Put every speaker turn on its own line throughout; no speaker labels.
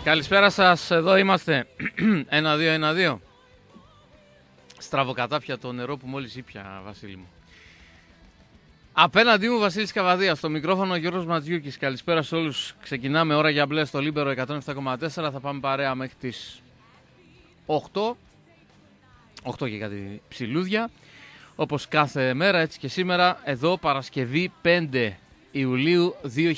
Καλησπέρα σας, εδώ είμαστε. 1-2-1-2. Στραβοκατάπια το νερό που μόλις ήπια, Βασίλη μου. Απέναντί μου Βασίλης Καβαδίας, στο μικρόφωνο Γιώργος Ματζιούκης. Καλησπέρα σε όλους. Ξεκινάμε ώρα για μπλε στο Λίμπερο 107,4. Θα πάμε παρέα μέχρι τις 8. 8 και κάτι ψιλούδια. Όπως κάθε μέρα, έτσι και σήμερα, εδώ Παρασκευή 5 Ιουλίου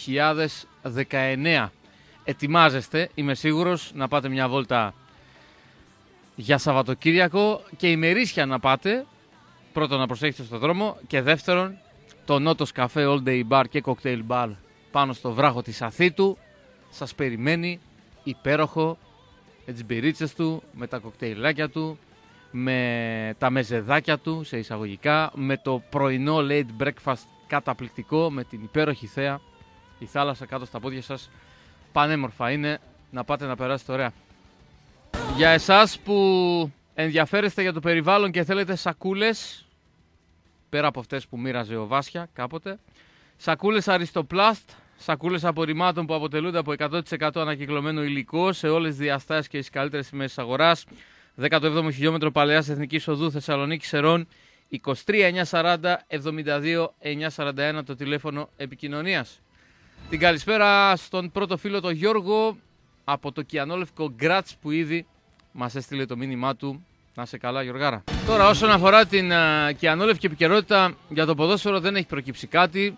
2019. Ετοιμάζεστε, είμαι σίγουρος, να πάτε μια βόλτα για Σαββατοκύριακο και ημερήσια να πάτε. Πρώτον, να προσέχετε στον δρόμο και δεύτερον, το Νότος Καφέ All Day Bar και Cocktail Bar πάνω στο βράχο της Αθήτου σας περιμένει υπέροχο, με τις μπυρίτσες του, με τα κοκτέιλάκια του, με τα μεζεδάκια του σε εισαγωγικά, με το πρωινό late breakfast καταπληκτικό, με την υπέροχη θέα, η θάλασσα κάτω στα πόδια σας. Πανέμορφα είναι, να πάτε να περάσετε ωραία. Για εσάς που ενδιαφέρεστε για το περιβάλλον και θέλετε σακούλες, πέρα από αυτές που μοίραζε ο Βάσια κάποτε, σακούλες Αριστοπλάστ, σακούλες απορριμμάτων που αποτελούνται από 100% ανακυκλωμένο υλικό σε όλες τις διαστάσεις και τις καλύτερες τιμές της αγοράς. 17ο χιλιόμετρο Παλαιάς Εθνικής Οδού Θεσσαλονίκη Σερών, 23 940 72 941 το τηλέφωνο επικοινωνίας. Την καλησπέρα στον πρώτο φίλο τον Γιώργο από το Κιανόλευκο Γκράτς που ήδη μας έστειλε το μήνυμά του. Να σε καλά Γιωργάρα. Τώρα όσον αφορά την Κιανόλευκη επικαιρότητα για το ποδόσφαιρο δεν έχει προκύψει κάτι.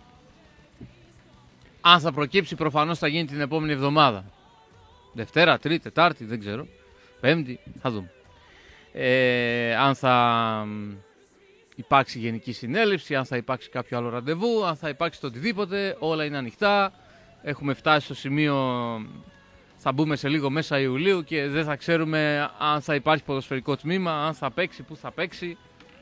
Αν θα προκύψει προφανώς θα γίνει την επόμενη εβδομάδα. Δευτέρα, Τρίτη, Τετάρτη, δεν ξέρω. Πέμπτη, θα δούμε. Αν θα υπάρξει γενική συνέλευση, αν θα υπάρξει κάποιο άλλο ραντεβού, αν θα υπάρξει το οτιδήποτε, όλα είναι ανοιχτά. Έχουμε φτάσει στο σημείο, θα μπούμε σε λίγο μέσα Ιουλίου και δεν θα ξέρουμε αν θα υπάρχει ποδοσφαιρικό τμήμα, αν θα παίξει, πού θα παίξει,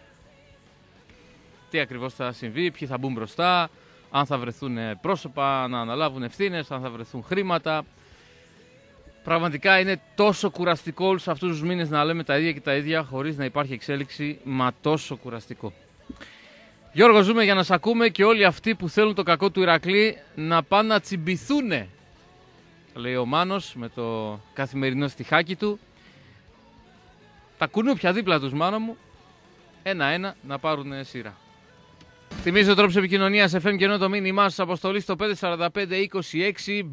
τι ακριβώς θα συμβεί, ποιοι θα μπουν μπροστά, αν θα βρεθούν πρόσωπα να αναλάβουν ευθύνες, αν θα βρεθούν χρήματα. Πραγματικά είναι τόσο κουραστικό όλους αυτούς τους μήνες να λέμε τα ίδια και τα ίδια χωρίς να υπάρχει εξέλιξη, μα τόσο κουραστικό. Γιώργο, ζούμε για να σ' ακούμε και όλοι αυτοί που θέλουν το κακό του Ηρακλή να πάνε να τσιμπηθούνε, λέει ο Μάνος με το καθημερινό στιχάκι του. Τα κουνούπια δίπλα τους, Μάνο μου, ένα-ένα να πάρουν σειρά. Θυμίζω τρόπος επικοινωνίας FM και ενώ το μήνυμά σας αποστολή στο 54526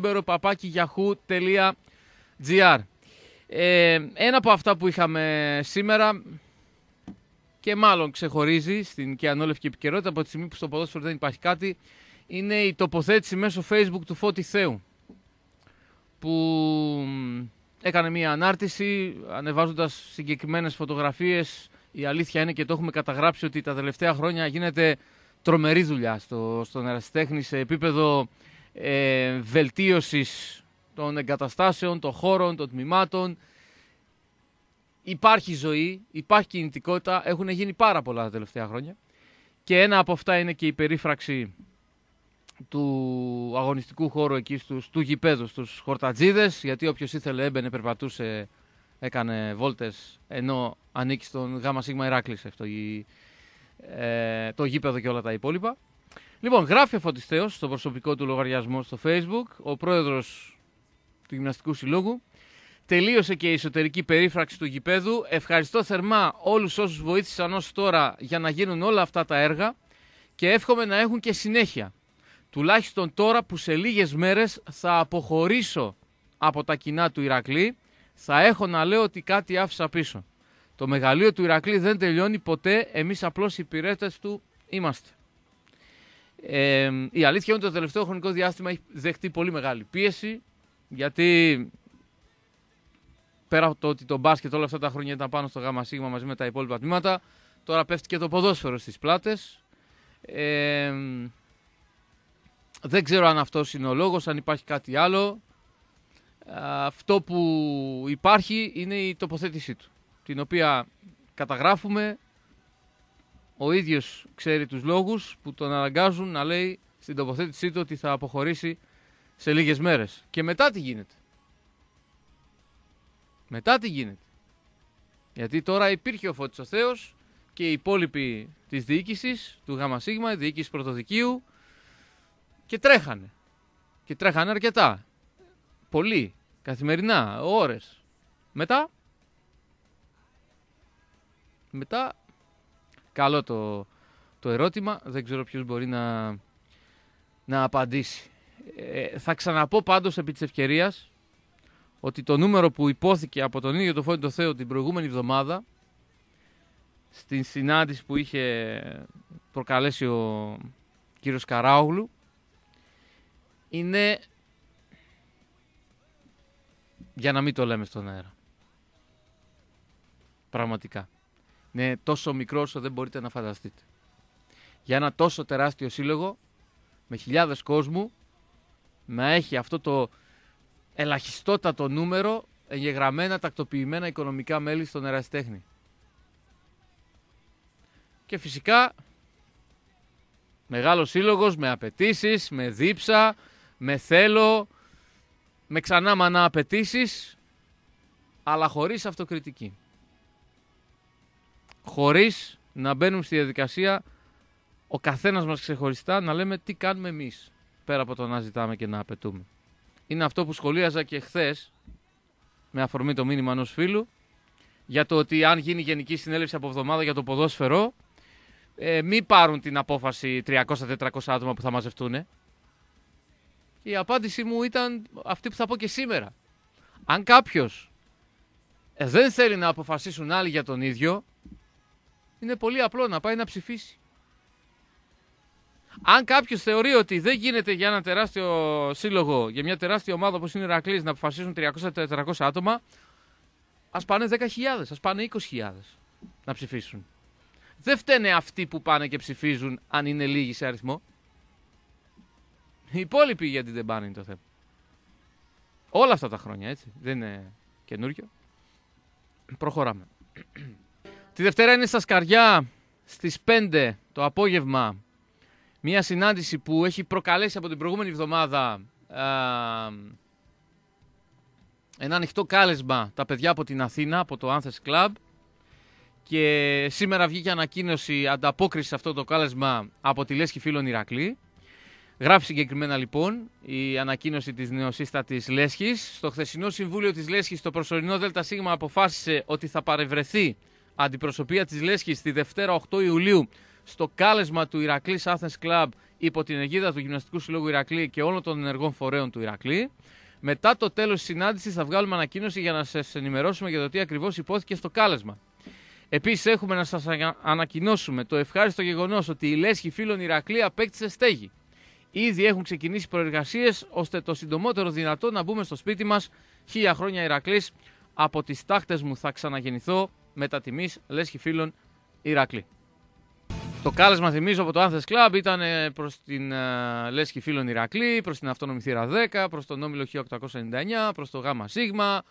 bluelibero@yahoo.gr. Ένα από αυτά που είχαμε σήμερα και μάλλον ξεχωρίζει στην Κιανόλευκη επικαιρότητα από τη στιγμή που στο ποδόσφαιρο δεν υπάρχει κάτι, είναι η τοποθέτηση μέσω Facebook του Φώτη Θεού, που έκανε μια ανάρτηση ανεβάζοντας συγκεκριμένες φωτογραφίες. Η αλήθεια είναι και το έχουμε καταγράψει ότι τα τελευταία χρόνια γίνεται τρομερή δουλειά στον ερασιτέχνη σε επίπεδο βελτίωσης των εγκαταστάσεων, των χώρων, των τμήματων. Υπάρχει ζωή, υπάρχει κινητικότητα, έχουν γίνει πάρα πολλά τα τελευταία χρόνια και ένα από αυτά είναι και η περίφραξη του αγωνιστικού χώρου εκεί του γηπέδου, στους Χορτατζίδες, γιατί όποιος ήθελε έμπαινε, περπατούσε, έκανε βόλτες, ενώ ανήκει στον ΓΣ Ηράκλης αυτό, το γήπεδο και όλα τα υπόλοιπα. Λοιπόν, γράφει ο Φώτης Θεός στο προσωπικό του λογαριασμό στο Facebook, ο πρόεδρος του Γυμναστικού Συλλόγου. Τελείωσε και η εσωτερική περίφραξη του γηπέδου. Ευχαριστώ θερμά όλους όσους βοήθησαν ως τώρα για να γίνουν όλα αυτά τα έργα και εύχομαι να έχουν και συνέχεια. Τουλάχιστον τώρα που σε λίγες μέρες θα αποχωρήσω από τα κοινά του Ηρακλή, θα έχω να λέω ότι κάτι άφησα πίσω. Το μεγαλείο του Ηρακλή δεν τελειώνει ποτέ, εμείς απλώς οι υπηρέτες του είμαστε. Η αλήθεια είναι ότι το τελευταίο χρονικό διάστημα έχει δεχτεί πολύ μεγάλη πίεση, γιατί πέρα από το ότι το μπάσκετ όλα αυτά τα χρόνια ήταν πάνω στο ΓΣ μαζί με τα υπόλοιπα τμήματα, τώρα πέφτει και το ποδόσφαιρο στις πλάτες. Δεν ξέρω αν αυτός είναι ο λόγος, αν υπάρχει κάτι άλλο. Αυτό που υπάρχει είναι η τοποθέτησή του, την οποία καταγράφουμε. Ο ίδιος ξέρει τους λόγους που τον αναγκάζουν να λέει στην τοποθέτησή του ότι θα αποχωρήσει σε λίγες μέρες. Και μετά τι γίνεται? Μετά τι γίνεται? Γιατί τώρα υπήρχε ο Φώτης ο Θεός και οι υπόλοιποι της διοίκησης του ΓΣ, η διοίκηση πρωτοδικείου, και τρέχανε. Και τρέχανε αρκετά. Πολύ. καθημερινά, ώρες. Μετά, καλό το ερώτημα, δεν ξέρω ποιος μπορεί να απαντήσει. Θα ξαναπώ πάντως επί της ευκαιρίας ότι το νούμερο που υπόθηκε από τον ίδιο το Φώτη το Θεό την προηγούμενη εβδομάδα στην συνάντηση που είχε προκαλέσει ο κύριος Καράογλου είναι, για να μην το λέμε στον αέρα, πραγματικά είναι τόσο μικρό όσο δεν μπορείτε να φανταστείτε. Για ένα τόσο τεράστιο σύλλογο με χιλιάδες κόσμου να έχει αυτό το ελαχιστότατο νούμερο εγγεγραμμένα, τακτοποιημένα οικονομικά μέλη στον ερασιτέχνη. Και φυσικά μεγάλος σύλλογος με απαιτήσεις, με δίψα, με θέλω, με ξανά μανά απαιτήσεις, αλλά χωρίς αυτοκριτική. Χωρίς να μπαίνουμε στη διαδικασία ο καθένας μας ξεχωριστά να λέμε τι κάνουμε εμείς, πέρα από το να ζητάμε και να απαιτούμε. Είναι αυτό που σχολίαζα και χθες, με αφορμή το μήνυμα ενός φίλου, για το ότι αν γίνει γενική συνέλευση από εβδομάδα για το ποδόσφαιρο, μην πάρουν την απόφαση 300-400 άτομα που θα μαζευτούν. Η απάντηση μου ήταν αυτή που θα πω και σήμερα. Αν κάποιος δεν θέλει να αποφασίσουν άλλοι για τον ίδιο, είναι πολύ απλό να πάει να ψηφίσει. Αν κάποιος θεωρεί ότι δεν γίνεται για ένα τεράστιο σύλλογο, για μια τεράστια ομάδα όπως είναι η Ηρακλής, να αποφασίσουν 300-400 άτομα, ας πάνε 10.000, ας πάνε 20.000 να ψηφίσουν. Δεν φταίνε αυτοί που πάνε και ψηφίζουν αν είναι λίγοι σε αριθμό. Οι υπόλοιποι γιατί δεν πάνε είναι το θέμα. Όλα αυτά τα χρόνια, έτσι. Δεν είναι καινούριο. Προχωράμε. Τη Δευτέρα είναι στα Σκαριά στις 5 το απόγευμα μια συνάντηση που έχει προκαλέσει από την προηγούμενη εβδομάδα ένα ανοιχτό κάλεσμα τα παιδιά από την Αθήνα, από το Anthers Club, και σήμερα βγήκε ανακοίνωση ανταπόκριση σε αυτό το κάλεσμα από τη Λέσχη Φίλων Ηρακλή. Γράφει συγκεκριμένα λοιπόν η ανακοίνωση της νεοσύστατης Λέσχης. Στο χθεσινό συμβούλιο της Λέσχης το προσωρινό ΔΣ αποφάσισε ότι θα παρευρεθεί αντιπροσωπεία της Λέσχης τη Δευτέρα 8 Ιουλίου στο κάλεσμα του Ηρακλής Athens Club υπό την αιγίδα του Γυμναστικού Συλλόγου Ηρακλή και όλων των ενεργών φορέων του Ηρακλή. Μετά το τέλος της συνάντησης θα βγάλουμε ανακοίνωση για να σας ενημερώσουμε για το τι ακριβώς υπόθηκε στο κάλεσμα. Επίσης έχουμε να σας ανακοινώσουμε το ευχάριστο γεγονός ότι η Λέσχη Φίλων Ηρακλή απέκτησε στέγη. Ήδη έχουν ξεκινήσει προεργασίες ώστε το συντομότερο δυνατό να μπούμε στο σπίτι μας. 1000 χρόνια Ηρακλής, από τις τάχτες μου θα ξαναγεννηθώ, μετά τιμής Λέσχη Φίλων Ηρακλή. Το κάλεσμα, θυμίζω, από το Anthers Club ήταν προς την Λέσχη Φίλων Ηρακλή, προς την Αυτόνομη Θύρα 10, προς τον Όμιλο 1899, προς το Γάμα Σίγμα,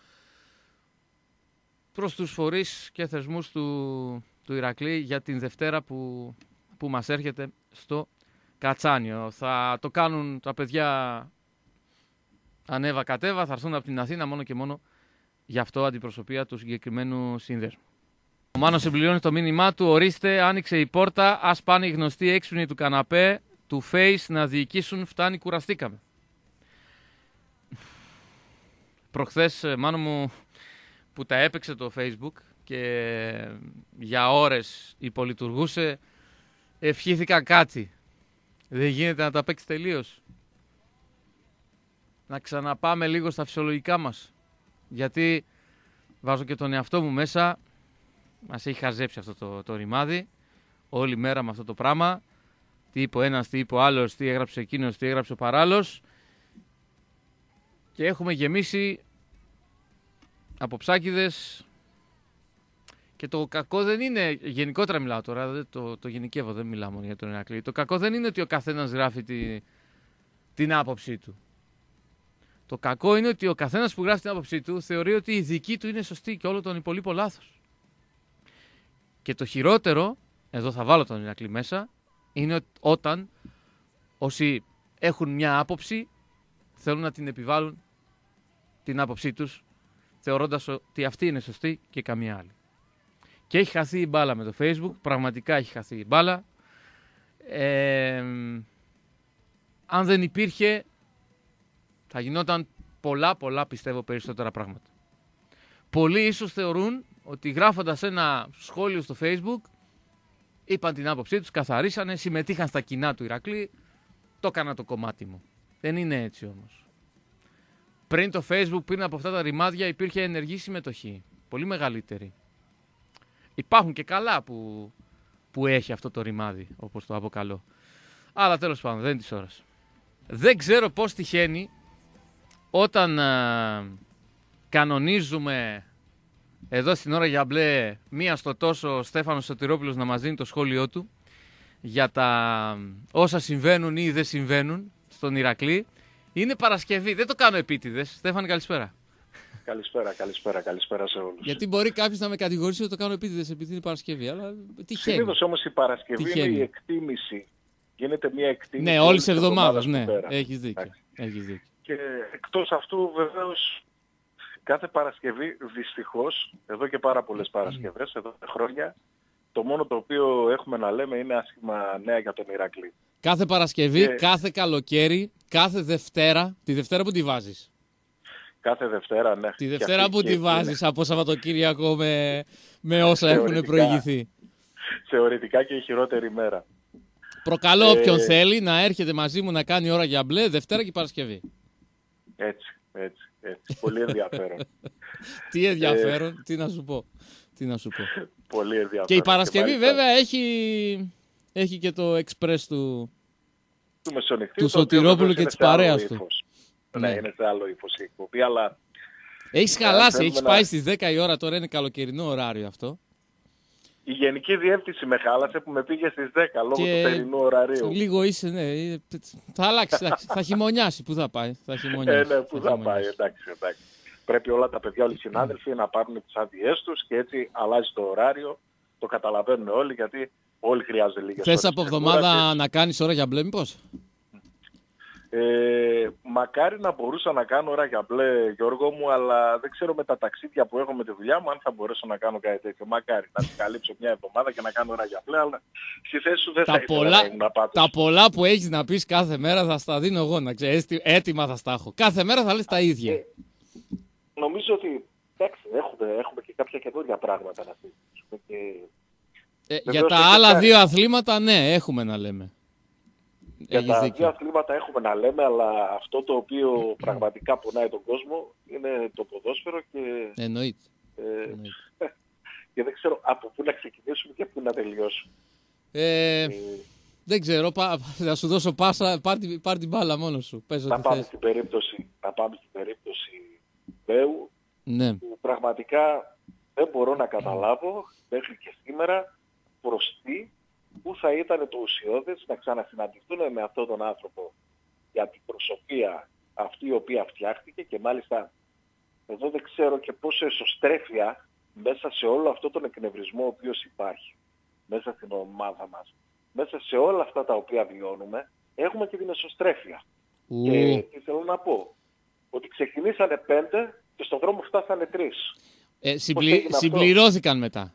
προς τους φορείς και θεσμούς του Ηρακλή για την Δευτέρα που μας έρχεται στο Κατσάνιο. Θα το κάνουν τα παιδιά ανέβα κατέβα, θα έρθουν από την Αθήνα μόνο και μόνο γι' αυτό αντιπροσωπεία του συγκεκριμένου σύνδεσμου. Ο Μάνος συμπληρώνει το μήνυμά του, ορίστε, άνοιξε η πόρτα, ας πάνε οι γνωστοί έξυπνοι του καναπέ, του Face να διοικήσουν, φτάνει, κουραστήκαμε. Προχθές, Μάνο μου, που τα έπαιξε το Facebook και για ώρες υπολειτουργούσε, ευχήθηκα κάτι. Δεν γίνεται να τα παίξει τελείως. Να ξαναπάμε λίγο στα φυσιολογικά μας. Γιατί βάζω και τον εαυτό μου μέσα. Μας έχει χαζέψει αυτό το ρημάδι. Όλη μέρα με αυτό το πράγμα. Τι είπε ο ένας, τι είπε ο άλλος, τι έγραψε εκείνος, τι έγραψε ο παράλληλος. Και έχουμε γεμίσει από ψάκιδες. Και το κακό δεν είναι, γενικότερα μιλάω τώρα, το γενικεύω, δεν μιλάω μόνο για τον Ηρακλή. Το κακό δεν είναι ότι ο καθένας γράφει την άποψή του. Το κακό είναι ότι ο καθένας που γράφει την άποψή του θεωρεί ότι η δική του είναι σωστή και όλο τον υπολείπο λάθος. Και το χειρότερο, εδώ θα βάλω τον Ηρακλή μέσα, είναι όταν όσοι έχουν μια άποψη θέλουν να την επιβάλλουν την άποψή τους, θεωρώντας ότι αυτή είναι σωστή και καμία άλλη. Και έχει χαθεί η μπάλα με το Facebook, πραγματικά έχει χαθεί η μπάλα. Αν δεν υπήρχε, θα γινόταν πολλά πιστεύω περισσότερα πράγματα. Πολλοί ίσως θεωρούν ότι γράφοντας ένα σχόλιο στο Facebook είπαν την άποψή τους, καθαρίσανε, συμμετείχαν στα κοινά του Ηρακλή, το έκανα το κομμάτι μου. Δεν είναι έτσι όμως. Πριν το Facebook, πριν από αυτά τα ρημάδια, υπήρχε ενεργή συμμετοχή. Πολύ μεγαλύτερη. Υπάρχουν και καλά που έχει αυτό το ρημάδι, όπως το αποκαλώ. Αλλά τέλος πάντων, δεν είναι της ώρας. Δεν ξέρω πώς τυχαίνει όταν κανονίζουμε εδώ στην ώρα για μπλε μία στο τόσο ο Στέφανος Σωτηρόπουλος να μας δίνει το σχόλιο του για τα όσα συμβαίνουν ή δεν συμβαίνουν στον Ηρακλή. Είναι Παρασκευή, δεν το κάνω επίτηδες. Στέφανη, καλησπέρα.
Καλησπέρα σε όλους.
Γιατί μπορεί κάποιος να με κατηγορήσει ότι το κάνω επίτηδες επειδή είναι Παρασκευή, αλλά τυχαίνει.
Συνήθως όμως η Παρασκευή είναι η εκτίμηση. Γίνεται μια εκτίμηση.
Ναι, όλης της εβδομάδας, ναι. Έχεις δίκιο.
Και εκτός αυτού βεβαίως κάθε Παρασκευή, δυστυχώς, εδώ και πάρα πολλές Παρασκευές, εδώ και χρόνια, το μόνο το οποίο έχουμε να λέμε είναι άσχημα νέα για τον Ηρακλή.
Κάθε Παρασκευή, κάθε καλοκαίρι, κάθε Δευτέρα, τη Δευτέρα που τη βάζεις.
Κάθε Δευτέρα, ναι.
Τη Δευτέρα που τη βάζεις από Σαββατοκύριακο με όσα έχουν προηγηθεί.
Θεωρητικά και η χειρότερη μέρα.
Προκαλώ όποιον θέλει να έρχεται μαζί μου να κάνει ώρα για μπλε Δευτέρα και Παρασκευή.
Έτσι. Πολύ ενδιαφέρον.
Τι ενδιαφέρον, τι να σου πω.
Πολύ ενδιαφέρον.
Και η Παρασκευή βέβαια έχει και το express του Σωτηρόπουλου και της παρέας του.
Ναι, είναι σε άλλο ύφος η εκπομπή, αλλά...
Έχεις χαλάσει, έχεις πάει στις 10 η ώρα, τώρα είναι καλοκαιρινό ωράριο αυτό.
Η Γενική Διεύθυνση με χάλασε που με πήγε στις 10 λόγω του θερινού ωραρίου.
Λίγο είσαι, ναι. Θα αλλάξει, θα χειμωνιάσει. Πού θα πάει, θα χειμωνιάσει.
Ναι, πού θα πάει, εντάξει. Πρέπει όλα τα παιδιά, όλοι οι συνάδελφοι να πάρουν τις άδειές τους και έτσι αλλάζει το ωράριο. Το καταλαβαίνουν όλοι γιατί όλοι χρειάζονται λίγες ώρες.
Θες από εβδομάδα να κάνεις ώρα για μπλε μήπως?
Μακάρι να μπορούσα να κάνω ώρα για μπλε, Γιώργο μου, αλλά δεν ξέρω με τα ταξίδια που έχω με τη δουλειά μου αν θα μπορέσω να κάνω κάτι τέτοιο. Μακάρι να την καλύψω μια εβδομάδα και να κάνω ώρα για μπλε, αλλά στη θέση σου δεν θα ήθελα να ήμουν πάντως.
Τα πολλά που έχεις να πεις κάθε μέρα θα στα δίνω εγώ, να ξέρεις, έτοιμα θα στα έχω. Κάθε μέρα θα λες τα ίδια.
Νομίζω ότι εντάξει, έχουμε και κάποια καινούργια πράγματα να συζητήσουμε.
Για τα άλλα δύο αθλήματα, ναι, έχουμε να λέμε.
Για τα δύο αθλήματα έχουμε να λέμε, αλλά αυτό το οποίο πραγματικά πονάει τον κόσμο είναι το ποδόσφαιρο και...
Εννοείται.
Και δεν ξέρω από πού να ξεκινήσουμε και πού να τελειώσουμε.
Δεν ξέρω, θα σου δώσω πάσα, πάρ' την μπάλα μόνος σου.
Να πάμε στην περίπτωση Μπέου,
ναι.
Που πραγματικά δεν μπορώ να καταλάβω μέχρι και σήμερα προς τι, πού θα ήταν το ουσιώδες να ξανασυναντηθούν με αυτόν τον άνθρωπο για την προσωπία αυτή η οποία φτιάχτηκε και μάλιστα εδώ δεν ξέρω και πόσο εσωστρέφεια μέσα σε όλο αυτό τον εκνευρισμό ο οποίος υπάρχει μέσα στην ομάδα μας, μέσα σε όλα αυτά τα οποία βιώνουμε, έχουμε και την εσωστρέφεια. Και τι θέλω να πω, ότι ξεκινήσανε 5 και στον δρόμο φτάσανε 3.
Συμπληρώθηκαν μετά.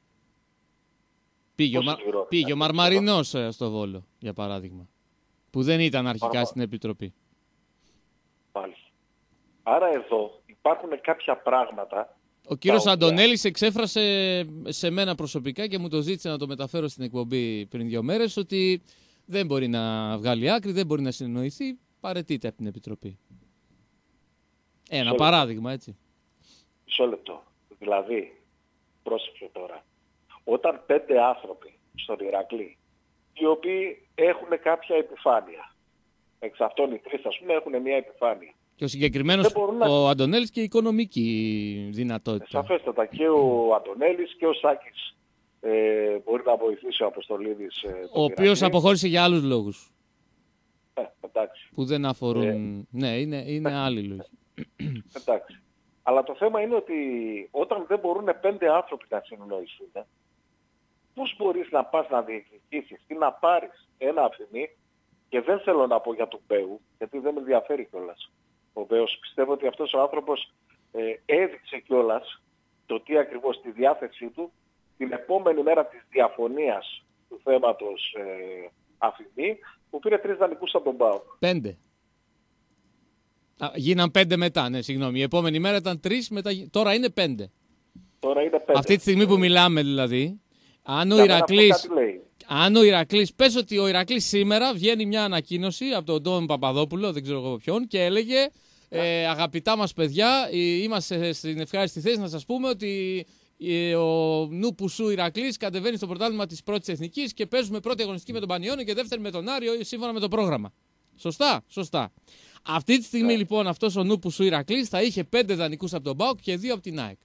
Πήγε ο Μαρμαρινός στο Βόλο, για παράδειγμα, που δεν ήταν αρχικά στην Επιτροπή.
Μάλιστα. Άρα εδώ υπάρχουν κάποια πράγματα.
Ο κύριος Αντωνέλης εξέφρασε σε μένα προσωπικά και μου το ζήτησε να το μεταφέρω στην εκπομπή πριν 2 μέρες ότι δεν μπορεί να βγάλει άκρη, δεν μπορεί να συνεννοηθεί, παραιτείται από την Επιτροπή. Ένα παράδειγμα, έτσι.
Μισό λεπτό. Δηλαδή, πρόσεξε τώρα. Όταν 5 άνθρωποι στον Ηρακλή, οι οποίοι έχουν κάποια επιφάνεια, εξ αυτών οι 3 ας πούμε έχουν μια επιφάνεια.
Και ο συγκεκριμένος ο Αντωνέλης και η οικονομική δυνατότητα.
Σαφέστατα και ο Αντωνέλης και ο Σάκης μπορεί να βοηθήσει ο Αποστολίδης.
Ο οποίος αποχώρησε για άλλους λόγους.
Εντάξει.
Που δεν αφορούν... Ναι, είναι άλλοι λόγοι.
Εντάξει. Αλλά το θέμα είναι ότι όταν δεν μπορούν 5 άνθρωποι να συνεννοηθούν, πώς μπορείς να πας να διεκδικήσεις ή να πάρεις ένα αφημί, και δεν θέλω να πω για τον Μπέου, γιατί δεν με ενδιαφέρει κιόλας. Ο Μπέος πιστεύω ότι αυτός ο άνθρωπος έδειξε κιόλας το τι ακριβώς στη διάθεσή του την επόμενη μέρα της διαφωνίας του θέματος αφημί, που πήρε 3 δανεικούς από τον ΠΑΟΚ.
5. Γίναν 5 μετά, ναι, συγγνώμη. Η επόμενη μέρα ήταν 3, τώρα είναι 5.
Τώρα είναι 5.
Αυτή τη στιγμή που μιλάμε δηλαδή, αν ο Ηρακλής, πες ότι ο Ηρακλής σήμερα βγαίνει μια ανακοίνωση από τον Ντόμ Παπαδόπουλο, δεν ξέρω εγώ ποιον, και έλεγε αγαπητά μας παιδιά, είμαστε στην ευχάριστη θέση να σας πούμε ότι ο νου Πουσού Ηρακλής κατεβαίνει στο πρωτάθλημα της πρώτης εθνικής και παίζουμε πρώτη αγωνιστική με τον Πανιόνιο και δεύτερη με τον Άριο σύμφωνα με το πρόγραμμα. Σωστά. Αυτή τη στιγμή λοιπόν αυτός ο νου Πουσού Ηρακλής θα είχε 5 δανεικούς από τον ΠΑΟΚ και 2 από την ΑΕΚ.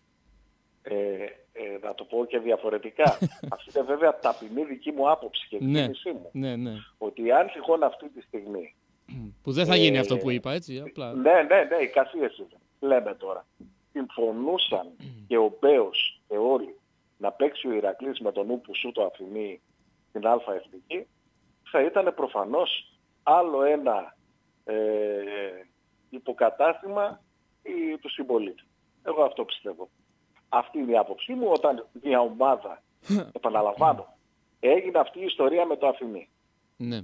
Να το πω και διαφορετικά. Αυτή είναι βέβαια ταπεινή δική μου άποψη και εκτίμησή μου.
Ναι.
Ότι αν τυχόν αυτή τη στιγμή.
Που δεν θα γίνει αυτό που είπα, έτσι. Απλά.
Ναι, οι κασίες λέμε τώρα. Συμφωνούσαν και ο Μπέος και όλοι να παίξει ο Ηρακλής με τον νου Πουσού το Αθηνή στην Α Εθνική, θα ήταν προφανώς άλλο ένα υποκατάστημα του συμπολίτη. Εγώ αυτό πιστεύω. Αυτή είναι η άποψή μου όταν μια ομάδα, επαναλαμβάνω, έγινε αυτή η ιστορία με το Αθηνή.
Ναι.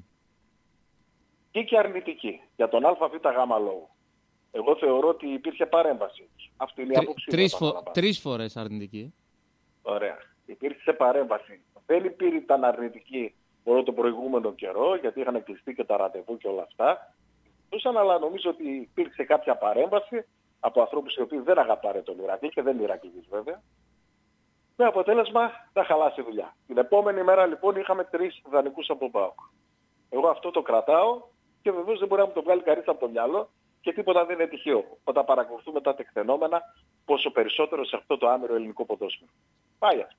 Και αρνητική για τον ΑΒΓ λόγο. Εγώ θεωρώ ότι υπήρχε παρέμβαση. Αυτή είναι η άποψή μου.
3 φορές αρνητική.
Ωραία. Υπήρξε παρέμβαση. Δεν ήταν αρνητική όλο τον προηγούμενο καιρό, γιατί είχαν κλειστεί και τα ραντεβού και όλα αυτά. Αλλά νομίζω ότι υπήρξε κάποια παρέμβαση από ανθρώπους οι οποίοι δεν αγαπάνε τον Ηρακλή και δεν είναι Ηρακλήδης βέβαια. Με αποτέλεσμα να χαλάσει η δουλειά. Την επόμενη μέρα λοιπόν είχαμε 3 δανεικούς από τον ΠΑΟΚ. Εγώ αυτό το κρατάω και βεβαίως δεν μπορεί να μου το βγάλει κανείς από το μυαλό και τίποτα δεν είναι τυχαίο. Όταν παρακολουθούμε τα τεκτενόμενα, πόσο περισσότερο σε αυτό το άμυρο ελληνικό ποδόσφαιρο. Πάει αυτό.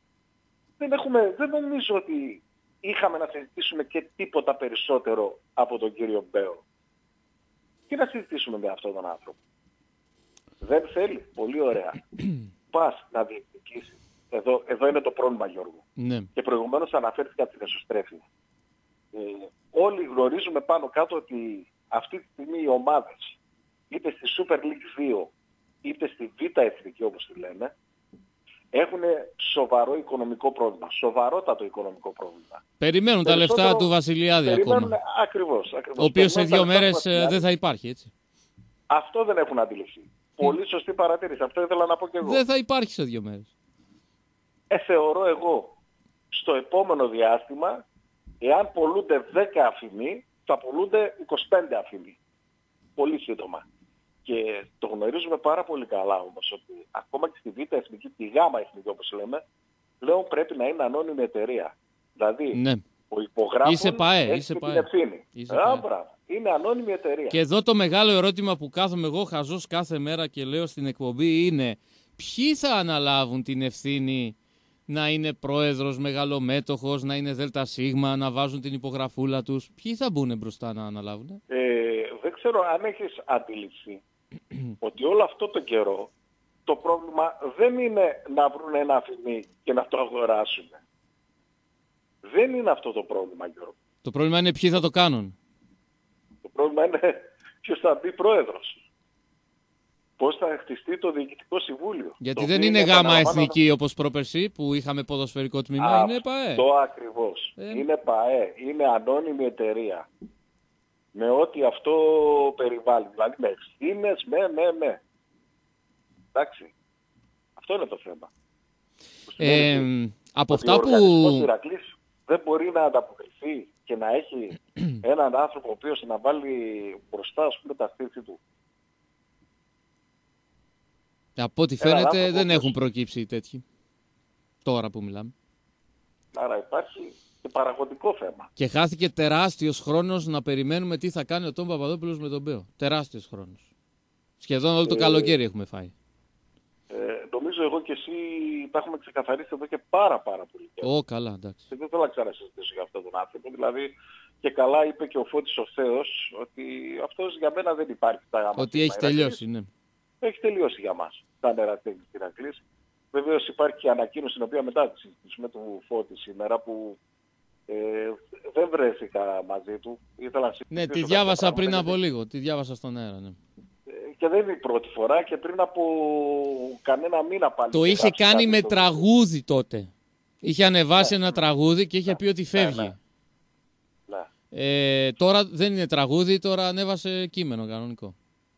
Δεν νομίζω ότι είχαμε να συζητήσουμε και τίποτα περισσότερο από τον κύριο Μπέο. Τι να συζητήσουμε με αυτόν τον άνθρωπο. Δεν θέλει. Πολύ ωραία. Πας να διεκδικήσεις. Εδώ είναι το πρόβλημα, Γιώργο.
Ναι.
Και προηγουμένως αναφέρθηκα την εσωστρέφεια. Όλοι γνωρίζουμε πάνω κάτω ότι αυτή τη στιγμή οι ομάδες, είτε στη Super League 2, είτε στη Β' Εθνική όπως τη λένε, έχουν σοβαρό οικονομικό πρόβλημα. Σοβαρότατο οικονομικό πρόβλημα.
Περιμένουν τα λεφτά του Βασιλιάδη ακόμα.
Ακριβώς.
Ο οποίος σε 2 μέρες δεν θα υπάρχει, έτσι.
Αυτό δεν έχουν αντιληφθεί. Πολύ σωστή παρατήρηση. Αυτό ήθελα να πω και εγώ.
Δεν θα υπάρχει σε 2 μέρες.
Θεωρώ εγώ στο επόμενο διάστημα, εάν πωλούνται 10 αφημοί, θα πωλούνται 25 αφημοί. Πολύ σύντομα. Και το γνωρίζουμε πάρα πολύ καλά όμως ότι ακόμα και στη Β' Εθνική, τη Γ' Εθνική όπως λέμε, πλέον πρέπει να είναι ανώνυμη εταιρεία. Δηλαδή,
ναι.
ο υπογράφων
έχει
την ευθύνη. Είναι ανώνυμη εταιρεία.
Και εδώ το μεγάλο ερώτημα που κάθομαι εγώ χαζός κάθε μέρα και λέω στην εκπομπή είναι ποιοι θα αναλάβουν την ευθύνη να είναι πρόεδρος, μεγαλομέτωχος, να είναι ΔΣ, να βάζουν την υπογραφούλα τους. Ποιοι θα μπουν μπροστά να αναλάβουν.
Δεν ξέρω αν έχεις αντιληφθεί ότι όλο αυτό το καιρό το πρόβλημα δεν είναι να βρουν ένα αφημί και να το αγοράσουν. Δεν είναι αυτό το πρόβλημα, Γιώργο.
Το πρόβλημα είναι ποιοι θα το κάνουν.
Το πρόβλημα είναι ποιος θα μπει πρόεδρος. Πώς θα χτιστεί το Διοικητικό Συμβούλιο.
Γιατί δεν είναι Γ' Εθνική όπως πρόπερση που είχαμε ποδοσφαιρικό τμήμα, είναι ΠΑΕ.
Αυτό ακριβώς. Είναι ΠΑΕ. Είναι ανώνυμη εταιρεία. Με ό,τι αυτό περιβάλλει. Δηλαδή με ευθύνες, με. Εντάξει. Αυτό είναι το θέμα.
Από αυτά που...
Ο Ηρακλής δεν μπορεί να ανταποκριθεί και να έχει έναν άνθρωπο ο οποίος να βάλει μπροστά, ας πούμε, τα στήθη του.
Από ό,τι φαίνεται δεν έχουν προκύψει τέτοιοι. Τώρα που μιλάμε.
Άρα υπάρχει και παραγωγικό θέμα.
Και χάθηκε τεράστιος χρόνος να περιμένουμε τι θα κάνει ο Τόμ Παπαδόπουλος με τον Μπέο. Τεράστιος χρόνος. Σχεδόν όλο το καλοκαίρι έχουμε φάει.
Νομίζω εγώ και εσύ τα έχουμε ξεκαθαρίσει εδώ και πάρα πολύ καιρό.
Καλά, εντάξει.
Και δεν θέλω να ξανασυζητήσω για αυτόν τον άνθρωπο. Δηλαδή και καλά είπε και ο Φώτης ο Θεός ότι αυτός για μένα δεν υπάρχει.
Ότι έχει τελειώσει, ναι.
Έχει τελειώσει για μας. Τα νερά της Ηρακλής. Βεβαίως υπάρχει και ανακοίνωση την οποία μετά τη συζητήσουμε του Φώτη σήμερα που δεν βρέθηκα μαζί του.
Ναι, τη διάβασα πριν από λίγο. Τη διάβασα στον αέρα, ναι.
Και δεν είναι η πρώτη φορά και πριν από κανένα μήνα πάλι.
Το είχε κάνει με τραγούδι τότε. Είχε ανεβάσει ένα τραγούδι και είχε πει ότι φεύγει.
Ναι.
Τώρα δεν είναι τραγούδι, τώρα ανέβασε κείμενο κανονικό.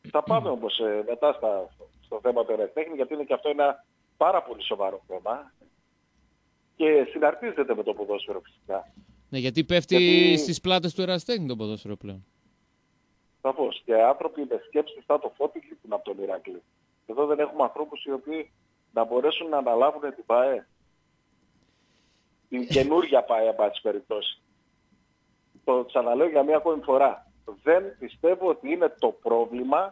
Θα πάμε όμως μετά στο θέμα του ερασιτέχνη, γιατί είναι και αυτό ένα πάρα πολύ σοβαρό θέμα και συναρτίζεται με το ποδόσφαιρο φυσικά.
Ναι, γιατί πέφτει στις πλάτες του ερασιτέχνη το ποδόσφαιρο πλέον.
Σαφώς. Και άνθρωποι με σκέψεις σαν το Φώτη λείπουν από τον Ηράκλειο. Εδώ δεν έχουμε ανθρώπους οι οποίοι να μπορέσουν να αναλάβουν την ΠΑΕ. Την καινούργια ΠΑΕ, εν πάση περιπτώσει. Το ξαναλέω για μία ακόμη φορά. Δεν πιστεύω ότι είναι το πρόβλημα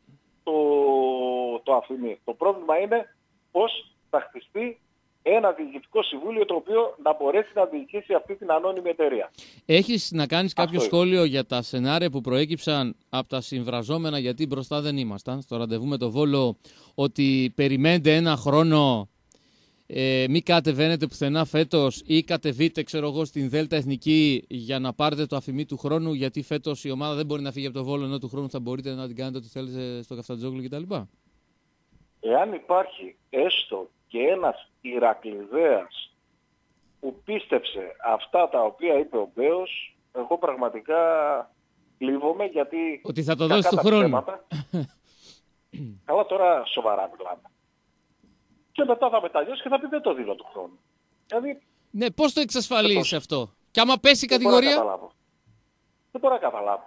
το αφημί. Το πρόβλημα είναι πώς θα χτιστεί ένα διοικητικό συμβούλιο το οποίο να μπορέσει να διοικήσει αυτή την ανώνυμη εταιρεία.
Έχεις να κάνεις κάποιο σχόλιο για τα σενάρια που προέκυψαν από τα συμβραζόμενα, γιατί μπροστά δεν ήμασταν, στο ραντεβού με το Βόλο, ότι περιμένετε ένα χρόνο, μη κατεβαίνετε πουθενά φέτος ή κατεβείτε, ξέρω εγώ, στην Δέλτα Εθνική για να πάρετε το αφημί του χρόνου, γιατί φέτος η ομάδα δεν μπορεί να φύγει από το Βόλο, ενώ του χρόνου θα μπορείτε να την κάνετε ό,τι θέλετε στο Καφτατζόγλου κτλ.
Εάν υπάρχει έστω και ένας Ηρακλειδέας που πίστεψε αυτά τα οποία είπε ο Μπέος, εγώ πραγματικά κλείβομαι, γιατί
ότι θα το δώσει του χρόνου.
Καλά, τώρα σοβαρά μιλάμε. Και μετά θα μεταλλιώσει και θα πει δεν το δίνω του χρόνου. Δηλαδή,
ναι, πώς το εξασφαλίζεις αυτό? Και άμα πέσει η κατηγορία.
Δεν μπορώ να καταλάβω.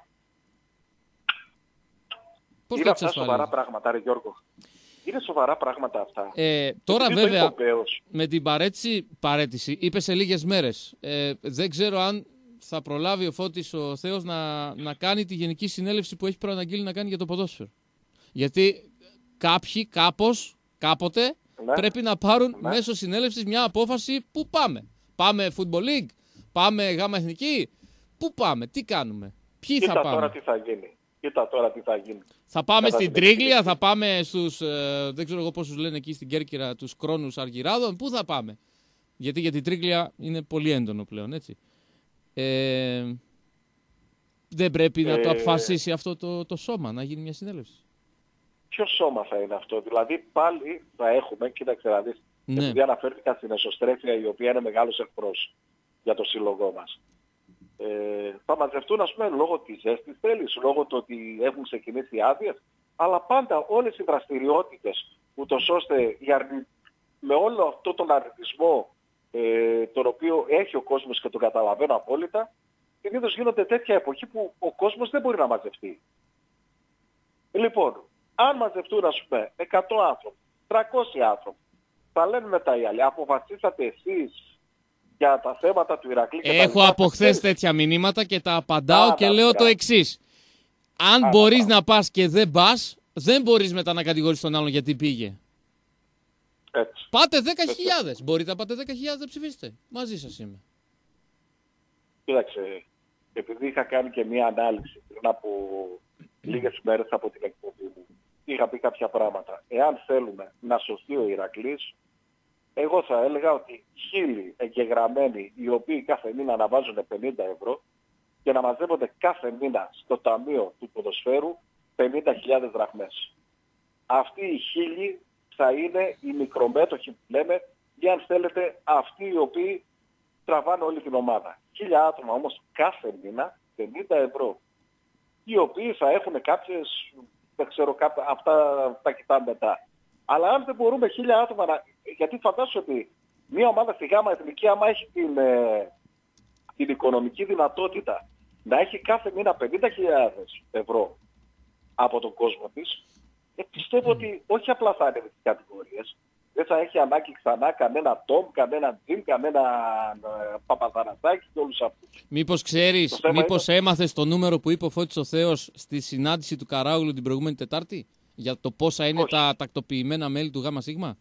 Πώς
είναι αυτά σοβαρά πράγματα, ρε Γιώργο. Είναι σοβαρά πράγματα αυτά.
Τώρα βέβαια, με την παρέτηση, είπε σε λίγες μέρες. Δεν ξέρω αν θα προλάβει ο Φώτης ο Θεός να κάνει τη γενική συνέλευση που έχει προαναγγείλει να κάνει για το ποδόσφαιρο. Γιατί κάποιοι κάποτε πρέπει να πάρουν μέσω συνέλευσης μια απόφαση. Πού πάμε? Πάμε Football League? Πάμε Γάμα Εθνική? Πού πάμε? Τι κάνουμε? Ποιοι θα πάμε?
Τώρα τι θα γίνει. Κοίτα τώρα τι θα γίνει.
Θα πάμε στην Τρίγλια, θα πάμε στους, δεν ξέρω εγώ πόσους λένε εκεί στην Κέρκυρα, τους Κρόνους Αργυράδων. Πού θα πάμε? Γιατί για την Τρίγλια είναι πολύ έντονο πλέον, έτσι. Δεν πρέπει να το αποφασίσει αυτό το σώμα, να γίνει μια συνέλευση?
Ποιο σώμα θα είναι αυτό? Δηλαδή πάλι θα έχουμε, κοίταξε να δεις, επειδή αναφέρθηκα στην εσωστρέφεια η οποία είναι μεγάλος εχθρός για το σύλλογό μας. Θα μαζευτούν, ας πούμε, λόγω της ζέστης θέλης, λόγω του ότι έχουν ξεκινήσει άδειες, αλλά πάντα όλες οι δραστηριότητες, ούτως ώστε με όλο αυτό τον αρνητισμό τον οποίο έχει ο κόσμος και τον καταλαβαίνω απόλυτα, συνήθως γίνονται τέτοια εποχή που ο κόσμος δεν μπορεί να μαζευτεί. Λοιπόν, αν μαζευτούν, ας πούμε, 100 άνθρωποι, 300 άνθρωποι, θα λένε μετά οι άλλοι, αποφασίσατε εσείς για τα θέματα του Ηρακλή?
Έχω από χθες τέτοια μηνύματα και τα απαντάω και λέω το εξής. Αν μπορείς να πας και δεν πας, δεν μπορείς μετά να κατηγορείς τον άλλον γιατί πήγε.
Έτσι.
Πάτε 10.000. Μπορείτε να πάτε 10.000 να ψηφίσετε. Μαζί σας είμαι.
Κοίταξε, επειδή είχα κάνει και μία ανάλυση πριν από λίγες μέρες από την εκπομπή μου, είχα πει κάποια πράγματα. Εάν θέλουμε να σωθεί ο Ηρακλής, εγώ θα έλεγα ότι 1.000 εγγεγραμμένοι οι οποίοι κάθε μήνα αναβάζουν 50 ευρώ και να μαζεύονται κάθε μήνα στο ταμείο του ποδοσφαίρου 50.000 δραχμές. Αυτοί οι 1.000 θα είναι οι μικρομέτοχοι που λέμε, ή αν θέλετε αυτοί οι οποίοι τραβάνε όλη την ομάδα. 1.000 άτομα όμως κάθε μήνα 50 ευρώ. Οι οποίοι θα έχουν κάποιες, δεν ξέρω, αυτά τα κοιτάμε μετά. Αλλά αν δεν μπορούμε 1.000 άτομα γιατί φαντάσου ότι μια ομάδα στη Γάμα Εθνική, άμα έχει την οικονομική δυνατότητα να έχει κάθε μήνα 50.000 ευρώ από τον κόσμο της, πιστεύω ότι όχι απλά θα είναι τις κατηγορίες, δεν θα έχει ανάγκη ξανά κανένα Τόμ, κανένα Τζιμ, κανένα Παπαδανατάκη και όλους αυτούς.
Μήπως ξέρεις, μήπως έμαθες το νούμερο που είπε ο Φώτης ο Θεός στη συνάντηση του Καράουλου την προηγούμενη Τετάρτη? Για το πόσα είναι τα τακτοποιημένα μέλη του ΓΑΜΑ ΣΥΓΜΑ?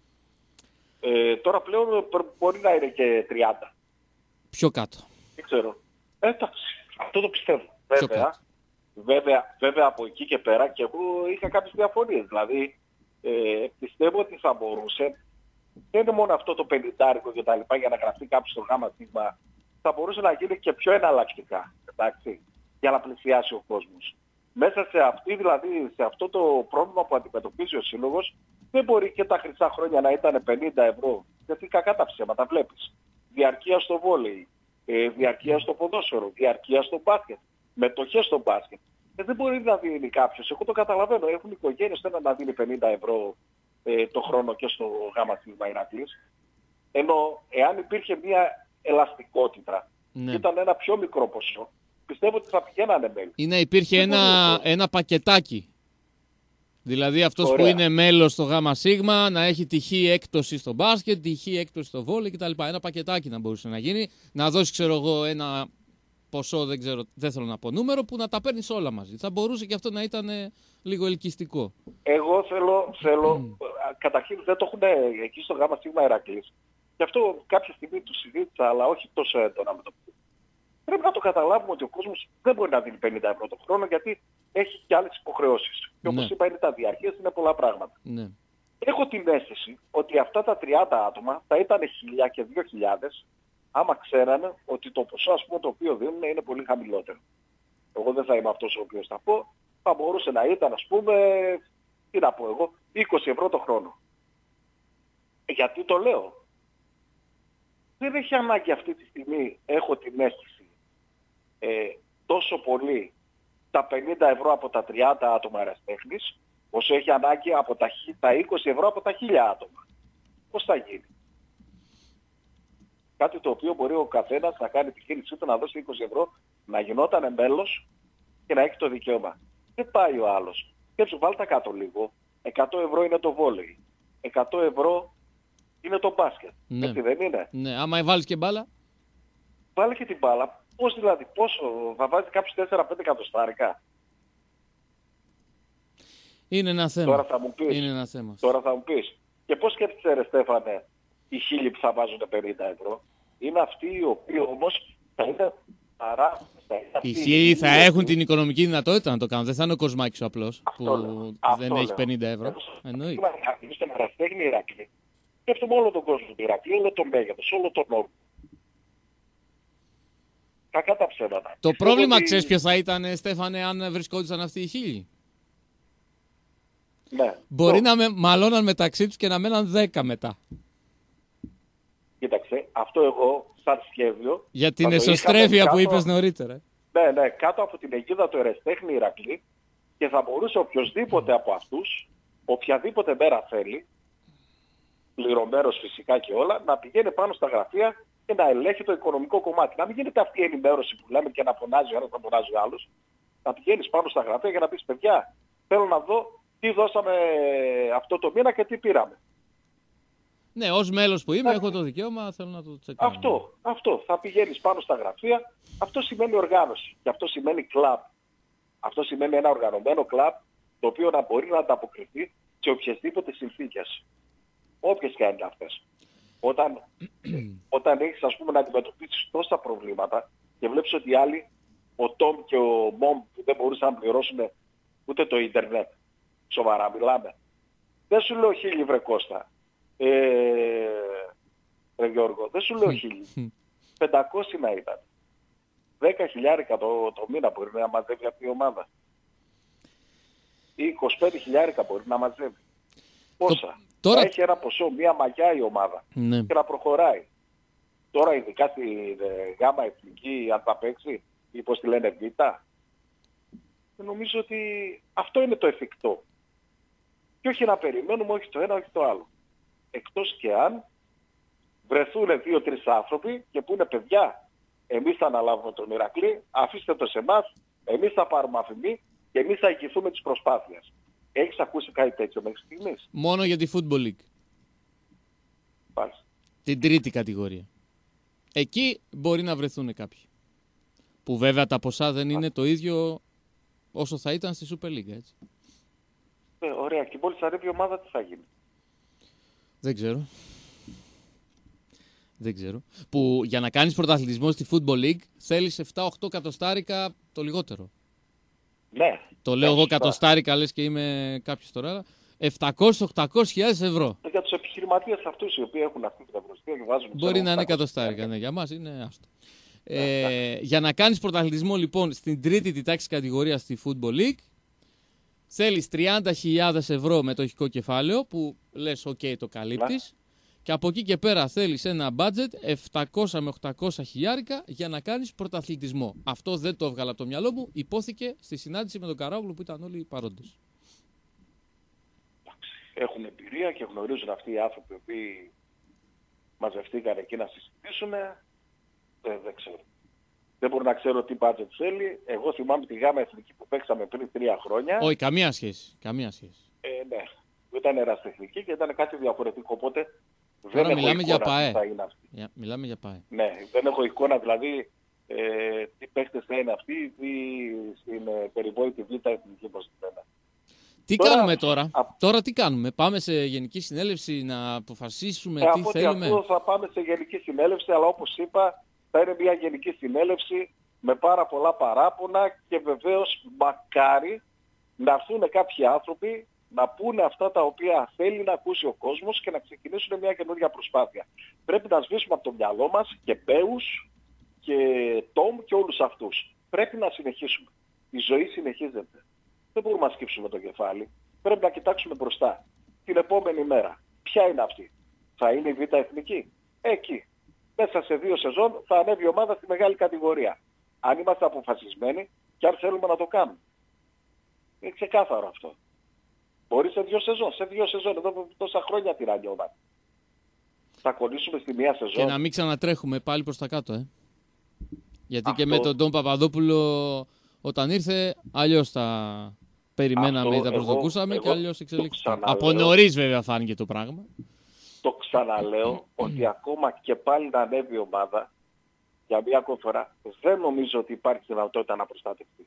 Τώρα πλέον μπορεί να είναι και 30.
Πιο κάτω.
Δεν ξέρω. Εντάξει, αυτό το πιστεύω. Βέβαια από εκεί και πέρα και εγώ είχα κάποιες διαφωνίες. Δηλαδή πιστεύω ότι θα μπορούσε, δεν είναι μόνο αυτό το 50 και τα λοιπά για να γραφτεί κάποιος στο ΓΑΜΑ ΣΥΓΜΑ, θα μπορούσε να γίνει και πιο εναλλακτικά, εντάξει, για να πλησιάσει ο κόσμος. Μέσα σε αυτό το πρόβλημα που αντιμετωπίζει ο Σύλλογος, δεν μπορεί και τα χρυσά χρόνια να ήταν 50 ευρώ. Γιατί κακά τα ψέματα βλέπεις. Διαρκεία στο βόλεϊ, διαρκεία στο ποδόσφαιρο, διαρκεία στο μπάσκετ, μετοχές στο μπάσκετ. Δεν μπορεί να δίνει κάποιος. Εγώ το καταλαβαίνω. Έχουν οικογένειες που να δίνει 50 ευρώ το χρόνο και στο ΓΣ Ηρακλής. Ενώ εάν υπήρχε μια ελαστικότητα, ήταν ένα πιο μικρό ποσό, πιστεύω ότι θα πηγαίνανε μέλη.
Υπήρχε ένα πακετάκι. Δηλαδή αυτός που είναι μέλος στο ΓΣ να έχει τυχή έκπτωση στο μπάσκετ, τυχή έκπτωση στο βόλεϊ κτλ. Ένα πακετάκι να μπορούσε να γίνει. Να δώσει, ξέρω εγώ, ένα ποσό, δεν θέλω να πω νούμερο, που να τα παίρνει όλα μαζί. Θα μπορούσε και αυτό να ήταν λίγο ελκυστικό.
Εγώ θέλω καταρχήν δεν το έχουν εκεί στο ΓΣ Ηρακλής. Γι' αυτό κάποια στιγμή του συζήτησα, αλλά όχι τόσο έντονα με το πει. Πρέπει να το καταλάβουμε ότι ο κόσμος δεν μπορεί να δίνει 50 ευρώ το χρόνο, γιατί έχει και άλλες υποχρεώσεις. Και όπως είπα, είναι τα διαρκές, είναι πολλά πράγματα.
Ναι.
Έχω την αίσθηση ότι αυτά τα 30 άτομα θα ήταν 1.000 και 2.000 άμα ξέρανε ότι το ποσό, ας πούμε, το οποίο δίνουν είναι πολύ χαμηλότερο. Εγώ δεν θα είμαι αυτός ο οποίος θα πω. Θα μπορούσε να ήταν, ας πούμε, τι να πω εγώ, 20 ευρώ το χρόνο. Γιατί το λέω. Δεν έχει ανάγκη αυτή τη στιγμή, έχω την αίσθηση, τόσο πολύ τα 50 ευρώ από τα 30 άτομα ερασιτέχνης, όσο έχει ανάγκη από τα 20 ευρώ από τα 1.000 άτομα. Πώς θα γίνει? Κάτι το οποίο μπορεί ο καθένας να κάνει τη κίνησή του, να δώσει 20 ευρώ, να γινόταν μέλος και να έχει το δικαίωμα. Δεν πάει ο άλλος. Και έτσι βάλτε κάτω λίγο. 100 ευρώ είναι το βόλεϊ. 100 ευρώ είναι το μπάσκετ.
Ναι.
Έτσι δεν είναι?
Ναι, άμα βάλεις και μπάλα.
Βάλε και την μπάλα. Πώς δηλαδή, πόσο θα βάζει κάποιος 4-5 εκατοστάρικα?
Είναι ένα θέμα.
Τώρα θα μου πεις.
Είναι ένα θέμα.
Τώρα θα μου πεις. Και πώς σκέφτεσαι, ρε Στέφανε, οι 1.000 που θα βάζουν 50 ευρώ? Είναι αυτοί οι οποίοι όμως θα είναι παρά.
Οι 1.000 θα έχουν την οικονομική δυνατότητα να το κάνουν. Δεν θα είναι ο Κοσμάκης ο απλός που δεν έχει 50 ευρώ. Εννοείται.
Στον ερασιτέχνη Ηρακλή. Σκέφτομαι όλο τον κόσμο του Ηρακλή, όλο το μέγεθος, όλο τον όγκο. Κακά τα ψέματα.
Το πρόβλημα, ξέρεις ποιο θα ήταν, Στέφανε, αν βρισκόντουσαν αυτοί οι 1.000?
Ναι.
Μπορεί να μαλώναν μεταξύ τους και να μέναν 10 μετά.
Κοίταξε, αυτό εγώ σαν σχέδιο...
Για την εσωστρέφεια που είπες νωρίτερα.
Ναι, κάτω από την αιγίδα του ερασιτέχνη Ηρακλή, και θα μπορούσε οποιοσδήποτε από αυτούς, οποιαδήποτε μέρα θέλει, πληρωμένος φυσικά και όλα, να πηγαίνει πάνω στα γραφεία και να ελέγχει το οικονομικό κομμάτι. Να μην γίνεται αυτή η ενημέρωση που λέμε και να φωνάζει ο ένας, να φωνάζει ο άλλος. Να πηγαίνεις πάνω στα γραφεία και να πεις, παιδιά, θέλω να δω τι δώσαμε αυτό το μήνα και τι πήραμε.
Ναι, ως μέλος που είμαι, έχω το δικαίωμα, θέλω να το τσεκάρω.
Αυτό. Θα πηγαίνεις πάνω στα γραφεία. Αυτό σημαίνει οργάνωση. Και αυτό σημαίνει κλαμπ. Αυτό σημαίνει ένα οργανωμένο κλαμπ, το οποίο να μπορεί να ανταποκριθεί σε οποιασδήποτε συνθήκες. Όποιες και αν είναι αυτές. Όταν έχεις, ας πούμε, να αντιμετωπίσεις τόσα προβλήματα και βλέπεις ότι οι άλλοι, ο Τόμ και ο Μομ, που δεν μπορούσαν να πληρώσουν ούτε το ίντερνετ. Σοβαρά μιλάμε. Δεν σου λέω 1.000 βρε Κώστα. Ρε Γιώργο, δεν σου λέω 1.000. 500 να ήταν. 10.000 το μήνα μπορεί να μαζεύει αυτή η ομάδα. Ή 25.000 μπορεί να μαζεύει. Πόσα?
Τώρα...
Θα έχει ένα ποσό, μία μαγιά η ομάδα.
Ναι.
Και να προχωράει. Τώρα ειδικά στη γάμα εθνική, αν θα παίξει, ή πώς τη λένε β', νομίζω ότι αυτό είναι το εφικτό. Και όχι να περιμένουμε όχι το ένα, όχι το άλλο. Εκτός και αν βρεθούν 2-3 άνθρωποι και πούνε, παιδιά, εμείς θα αναλάβουμε τον Ηρακλή, αφήστε το σε εμάς, εμείς θα πάρουμε αφημί και εμείς θα ηγηθούμε τις προσπάθειες. Έχεις ακούσει κάτι τέτοιο μέχρι στιγμής?
Μόνο για τη Football League.
Πάλιστα.
Την τρίτη κατηγορία. Εκεί μπορεί να βρεθούν κάποιοι. Που βέβαια τα ποσά δεν είναι το ίδιο όσο θα ήταν στη Super League, έτσι.
Ωραία. Και μόλις ανέβει η ομάδα τι θα γίνει?
Δεν ξέρω. Που για να κάνεις πρωταθλητισμό στη Football League θέλεις 7-8 κατοστάρικα το λιγότερο.
Ναι.
Το λέω εγώ κατοστάρικα, λες και είμαι κάποιος τώρα. 700-800.000 ευρώ.
Για τους επιχειρηματίες αυτούς οι οποίοι έχουν αυτή την ευρωστία και βάζουν...
Μπορεί να είναι κατοστάρικα, ναι. Για μας είναι άστο. Για να κάνεις πρωταθλητισμό λοιπόν στην τρίτη τη τάξη κατηγορία στη Football League, θέλεις 30.000 ευρώ μετοχικό κεφάλαιο που λες ok το καλύπτεις, Και από εκεί και πέρα θέλεις ένα budget 700 με 800 χιλιάρικα για να κάνεις πρωταθλητισμό. Αυτό δεν το έβγαλα από το μυαλό μου. Υπόθηκε στη συνάντηση με τον Καράογλου που ήταν όλοι παρόντες.
Έχουν εμπειρία και γνωρίζουν αυτοί οι άνθρωποι που μαζευτήκαν εκεί να συζητήσουν. Δεν ξέρω. Δεν μπορώ να ξέρω τι budget θέλει. Εγώ θυμάμαι τη γάμα εθνική που παίξαμε πριν 3 χρόνια.
Όχι, καμία σχέση.
Ναι. Ήταν ερασιτεχνική και ήταν κάτι διαφορετικό. Οπότε
Τώρα
δεν
μιλάμε για ΠΑΕ.
Μιλάμε
για ΠΑΕ.
Ναι, δεν έχω εικόνα δηλαδή τι παίχτες θα είναι αυτοί ή στην περιβόητη β' εθνική πώς λένε.
Τι κάνουμε τώρα? Τώρα τι κάνουμε? Πάμε σε γενική συνέλευση να αποφασίσουμε τι θέλουμε?
Αυτό θα πάμε σε γενική συνέλευση, αλλά όπως είπα θα είναι μια γενική συνέλευση με πάρα πολλά παράπονα και βεβαίως μακάρι να έρθουν κάποιοι άνθρωποι να πούνε αυτά τα οποία θέλει να ακούσει ο κόσμος και να ξεκινήσουν μια καινούργια προσπάθεια. Πρέπει να σβήσουμε από το μυαλό μας και Μπέους και Τόμ και όλους αυτούς. Πρέπει να συνεχίσουμε. Η ζωή συνεχίζεται. Δεν μπορούμε να σκύψουμε το κεφάλι. Πρέπει να κοιτάξουμε μπροστά. Την επόμενη μέρα. Ποια είναι αυτή? Θα είναι η Β' Εθνική? Εκεί. Μέσα σε 2 σεζόν θα ανέβει η ομάδα στη μεγάλη κατηγορία. Αν είμαστε αποφασισμένοι και αν θέλουμε να το κάνουμε. Είναι ξεκάθαρο αυτό. Μπορεί σε 2 σεζόν. Σε 2 σεζόν. Εδώ τόσα χρόνια τυράνει η ομάδα. Θα κολλήσουμε στη μία σεζόν.
Και να μην ξανατρέχουμε πάλι προς τα κάτω, Γιατί αυτό... και με τον Τον Παπαδόπουλο όταν ήρθε αλλιώς τα περιμέναμε ή τα προσδοκούσαμε και αλλιώς εξελίχθηκε. Από νωρίς βέβαια φάνηκε το πράγμα.
Το ξαναλέω ότι ακόμα και πάλι να ανέβει η ομάδα για μία ακόμη φορά δεν νομίζω ότι υπάρχει δυνατότητα να προστατευτεί.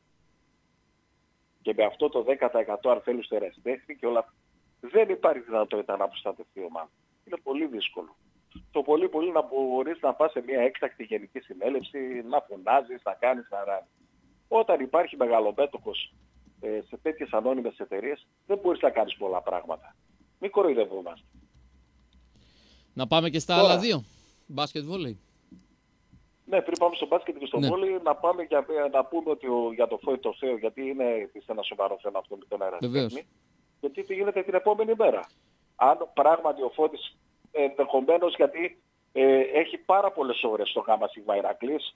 Και με αυτό το 10% αν θέλει στο ερασιτέχνη και όλα δεν υπάρχει δυνατότητα να προστατευτεί η ομάδα. Είναι πολύ δύσκολο. Το πολύ να μπορείς να πας σε μια έκτακτη γενική συνέλευση, να φωνάζεις, να κάνεις, να ράνεις. Όταν υπάρχει μεγαλοπέτοχος σε τέτοιες ανώνυμες εταιρείες, δεν μπορείς να κάνεις πολλά πράγματα. Μην κοροϊδευόμαστε.
Να πάμε και στα άλλα 2. Μπάσκετ βόλεϊ.
Ναι, πριν πάμε στο μπάσκετ και στο βόλεϊ, να πάμε να πούμε ότι για το Φώη το Θεό, γιατί είναι ένα σοβαρό θέμα αυτό με τον αεραστέχνη. Γιατί τι γίνεται την επόμενη μέρα. Αν πράγματι ο Φώτης ενδεχομένως, γιατί έχει πάρα πολλές ώρες στο Γάμα Σίγμα Ηρακλής,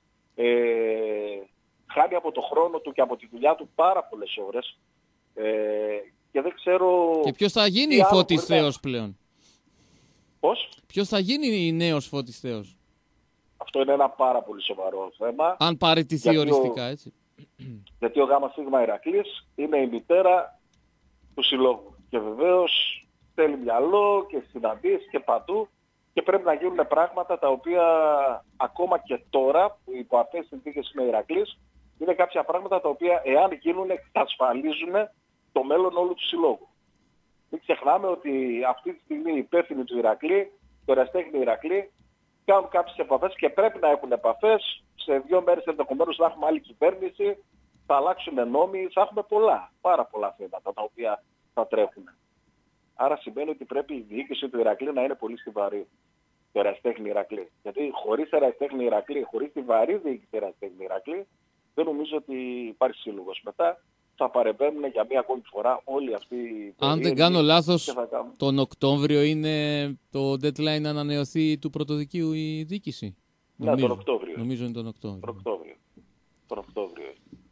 χάνει από το χρόνο του και από τη δουλειά του πάρα πολλές ώρες και δεν ξέρω...
Και ποιος θα γίνει Φώτης Θεός πλέον?
Πώς?
Ποιος θα γίνει νέος Φώτης Θεός?
Αυτό είναι ένα πάρα πολύ σοβαρό θέμα.
Αν παραιτηθεί οριστικά, έτσι.
Γιατί ο Γάμα Σίγμα Ηρακλής είναι η μητέρα του συλλόγου. Και βεβαίως θέλει μυαλό και συναντήσεις και παντού και πρέπει να γίνουν πράγματα τα οποία ακόμα και τώρα που υπό αυτές τις συνθήκες είναι Ηρακλής, είναι κάποια πράγματα τα οποία εάν γίνουν εξασφαλίζουν το μέλλον όλου του συλλόγου. Μην ξεχνάμε ότι αυτή τη στιγμή οι υπεύθυνοι του Ηρακλή, το ερασιτέχνη Ηρακλή, κάνουν κάποιες επαφές και πρέπει να έχουν επαφές. Σε 2 μέρες ενδεχομένως θα έχουμε άλλη κυβέρνηση, θα αλλάξουν νόμοι, θα έχουμε πάρα πολλά θέματα τα οποία θα τρέχουν. Άρα σημαίνει ότι πρέπει η διοίκηση του Ηρακλή να είναι πολύ στιβαρή. Το ερασιτέχνη Ηρακλή. Γιατί χωρίς ερασιτέχνη Ηρακλή, χωρίς τη βαρύ διοίκηση ερασιτέχνη Ηρακλή, δεν νομίζω ότι υπάρχει σύλλογος. Μετά θα παρεμβαίνουν για μία ακόμη φορά όλοι αυτοί οι...
Αν δεν κάνω λάθος, τον Οκτώβριο είναι το deadline να ανανεωθεί του πρωτοδικείου η διοίκηση.
Ναι, νομίζω, τον Οκτώβριο.
Νομίζω είναι τον Οκτώβριο.
Τον Οκτώβριο.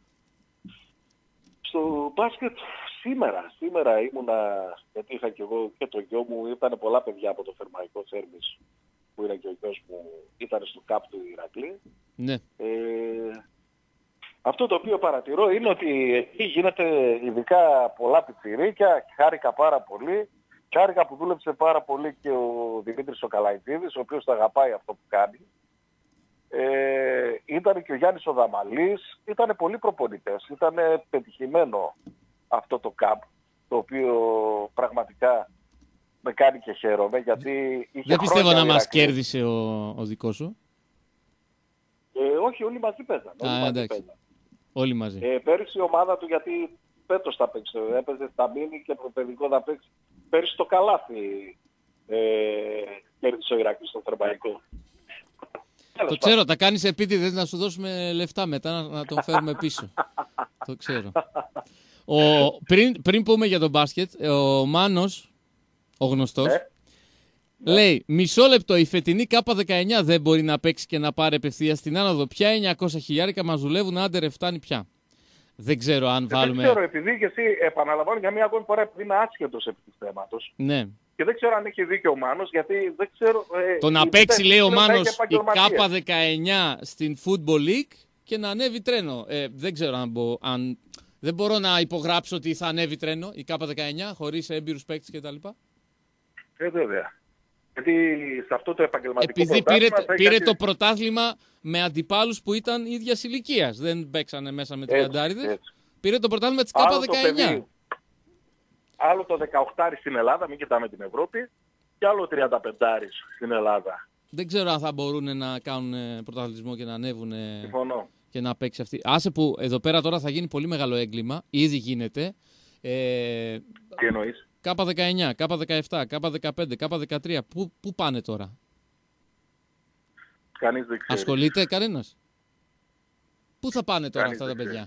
Στο μπάσκετ σήμερα ήμουνα, γιατί είχα και εγώ και το γιο μου, ήταν πολλά παιδιά από το Θερμαϊκό Θέρμης, που είναι και ο γιος μου, ήταν στο ΚΑΠ του Ηρακλή.
Ναι.
Αυτό το οποίο παρατηρώ είναι ότι εκεί γίνεται ειδικά πολλά πιτσιρίκια, χάρηκα πάρα πολύ. Και χάρηκα που δούλεψε πάρα πολύ και ο Δημήτρης ο Καλαϊτίδης, ο οποίος το αγαπάει αυτό που κάνει. Ήταν και ο Γιάννης ο Δαμαλής, ήταν πολλοί προπονητές, ήταν πετυχημένο αυτό το ΚΑΠ, το οποίο πραγματικά με κάνει και χαίρομαι, γιατί είχε
δεν πιστεύω να μας
Ηρακλή.
Κέρδισε ο δικός σου.
Όχι, όλοι μαζί παίζαν.
Όλοι μαζί.
Πέρυσι η ομάδα του, γιατί φέτος θα παίξει, έπαιζε στα μίνι και το παιδικό θα παίξει. Πέρυσι το καλάθι κέρδισε ο Ηρακλής στο Θερμαϊκό.
Το ξέρω, τα κάνεις επίτηδες να σου δώσουμε λεφτά μετά να τον φέρουμε πίσω. Το ξέρω. Πριν πούμε για τον μπάσκετ, ο Μάνος, ο γνωστός, Λέει, μισό λεπτό, η φετινή K19 δεν μπορεί να παίξει και να πάρει απευθείας στην άνοδο. Πια 900 χιλιάρικα μας δουλεύουν, άντε φτάνει πια. Δεν ξέρω αν βάλουμε...
Δεν ξέρω, επειδή και εσύ επαναλαμβάνω για μία ακόμη φορά, επειδή είμαι άσχετος επί του θέματος.
Ναι.
Και δεν ξέρω αν έχει δίκιο ο Μάνος, γιατί δεν ξέρω...
Το να παίξει, λέει ο Μάνος, η K19 στην Football League και να ανέβει τρένο. Δεν ξέρω αν δεν μπορώ να υπογράψω ότι θα ανέβει τρένο η K19 χωρίς έμπειρους παίκτες κτλ.
Βέβαια. Γιατί σε αυτό το επαγγελματικό
επειδή
πρωτάθλημα...
πήρε το πρωτάθλημα με αντιπάλους που ήταν ίδιας ηλικίας. Δεν παίξανε μέσα με τριαντάριδες. Πήρε το πρωτάθλημα της K19.
Άλλο το 18 στην Ελλάδα, μην κοιτάμε την Ευρώπη, και άλλο 35 στην Ελλάδα.
Δεν ξέρω αν θα μπορούν να κάνουν πρωταθλητισμό και να ανέβουν και να παίξει αυτή. Άσε που εδώ πέρα τώρα θα γίνει πολύ μεγάλο έγκλημα. Ήδη γίνεται.
Τι εννοείς?
K19, K17, K15, K13. Πού πάνε τώρα?
Κανείς δεν ξέρει.
Ασχολείται κανένας? Πού θα πάνε τώρα αυτά τα παιδιά?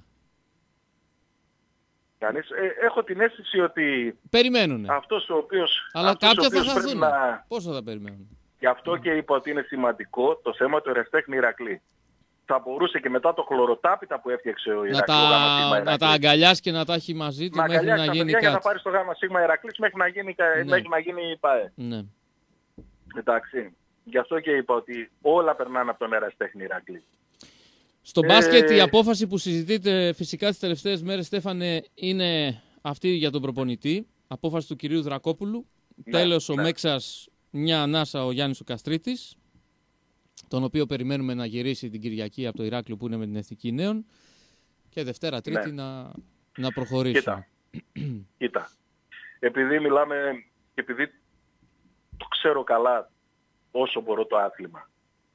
Κανείς. Έχω την αίσθηση ότι
περιμένουνε.
Αυτός ο οποίος...
Αλλά κάποια θα χαθούν. Πόσο θα περιμένουν?
Γι' αυτό και είπα ότι είναι σημαντικό το θέμα του Εραστέχνη Ηρακλή. Θα μπορούσε και μετά το χλωροτάπητα που έφτιαξε ο Ηρακλής.
Να τα αγκαλιάσει και να τα έχει μαζί του μέχρι να γίνει κάτι.
Για να πάρει στο γάμα σίγμα Ηρακλής μέχρι να γίνει η ΠΑΕ.
Ναι.
Εντάξει. Γι' αυτό και είπα ότι όλα περνάνε από τον Εραστέχνη Ηρακλή.
Στο μπάσκετ η απόφαση που συζητείται φυσικά τις τελευταίες μέρες, Στέφανε, είναι αυτή για τον προπονητή. Απόφαση του κυρίου Δρακόπουλου. Τέλος ο Μέξας, μια ανάσα ο Γιάννης ο Καστρίτης, τον οποίο περιμένουμε να γυρίσει την Κυριακή από το Ηράκλειο που είναι με την Εθνική Νέων, και Δευτέρα Τρίτη να προχωρήσει.
Κοίτα. Επειδή μιλάμε και επειδή το ξέρω καλά όσο μπορώ το άθλημα,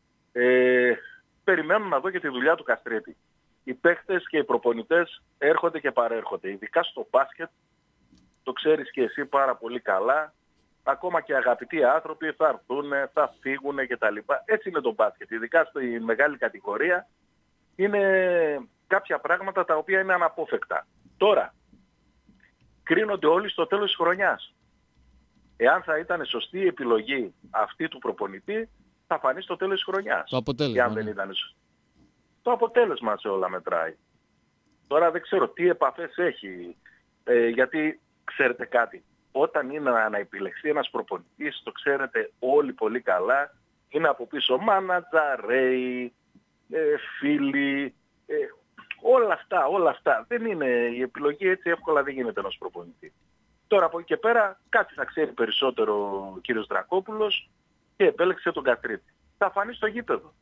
περιμένω να δω και τη δουλειά του Καστρίτη. Οι παίχτες και οι προπονητές έρχονται και παρέρχονται. Ειδικά στο μπάσκετ, το ξέρεις και εσύ πάρα πολύ καλά, ακόμα και αγαπητοί άνθρωποι θα έρθουν, θα φύγουν κτλ. Έτσι είναι το μπάσκετ. Ειδικά στη μεγάλη κατηγορία είναι κάποια πράγματα τα οποία είναι αναπόφευκτα. Τώρα, κρίνονται όλοι στο τέλος της χρονιάς. Εάν θα ήταν σωστή η επιλογή αυτή του προπονητή, θα φανεί στο τέλος της χρονιάς.
Το αποτέλεσμα.
Αν δεν ήταν σωστή. Το αποτέλεσμα σε όλα μετράει. Τώρα δεν ξέρω τι επαφές έχει, γιατί ξέρετε κάτι. Όταν είναι να επιλεχθεί ένας προπονητής, το ξέρετε όλοι πολύ καλά, είναι από πίσω μάνατζα, ρέι, φίλοι, όλα αυτά. Δεν είναι η επιλογή έτσι εύκολα, δεν γίνεται ένας προπονητή. Τώρα από εκεί και πέρα κάτι θα ξέρει περισσότερο ο κύριος Δρακόπουλος και επέλεξε τον Καστρίτη. Θα φανεί στο γήπεδο.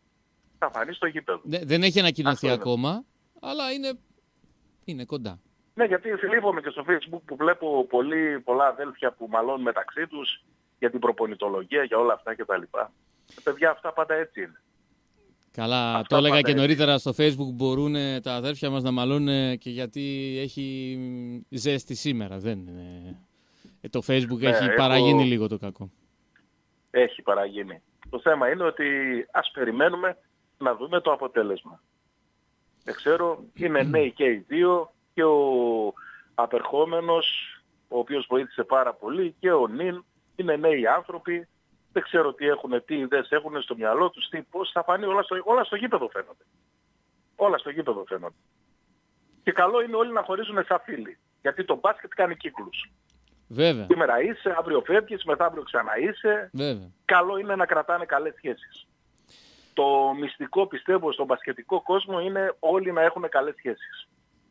Δεν έχει ανακοινωθεί ακόμα, αλλά είναι κοντά.
Ναι, γιατί θλίβομαι και στο Facebook που βλέπω πολλά αδέλφια που μαλώνουν μεταξύ τους για την προπονητολογία, για όλα αυτά κτλ. Παιδιά, αυτά πάντα έτσι είναι.
Καλά, αυτά το έλεγα και νωρίτερα στο Facebook, μπορούν τα αδέρφια μας να μαλώνουν και γιατί έχει ζέστη σήμερα. Το Facebook έχει παραγίνει λίγο το κακό.
Έχει παραγίνει. Το θέμα είναι ότι ας περιμένουμε να δούμε το αποτέλεσμα. Δεν ξέρω, είναι νέοι και οι δύο, και ο απερχόμενος, ο οποίος βοήθησε πάρα πολύ, και ο Νιν, είναι νέοι άνθρωποι. Δεν ξέρω τι ιδέες έχουν στο μυαλό τους, πώς θα φανεί, όλα στο γήπεδο φαίνονται. Όλα στο γήπεδο φαίνονται. Και καλό είναι όλοι να χωρίζουν σαν φίλοι, γιατί το μπάσκετ κάνει κύκλους.
Βέβαια.
Σήμερα είσαι, αύριο φεύγεις, μεθαύριο ξανά είσαι.
Βέβαια.
Καλό είναι να κρατάνε καλές σχέσεις. Το μυστικό, πιστεύω, στον μπασκετικό κόσμο είναι όλοι να έχουν καλές σχέσεις.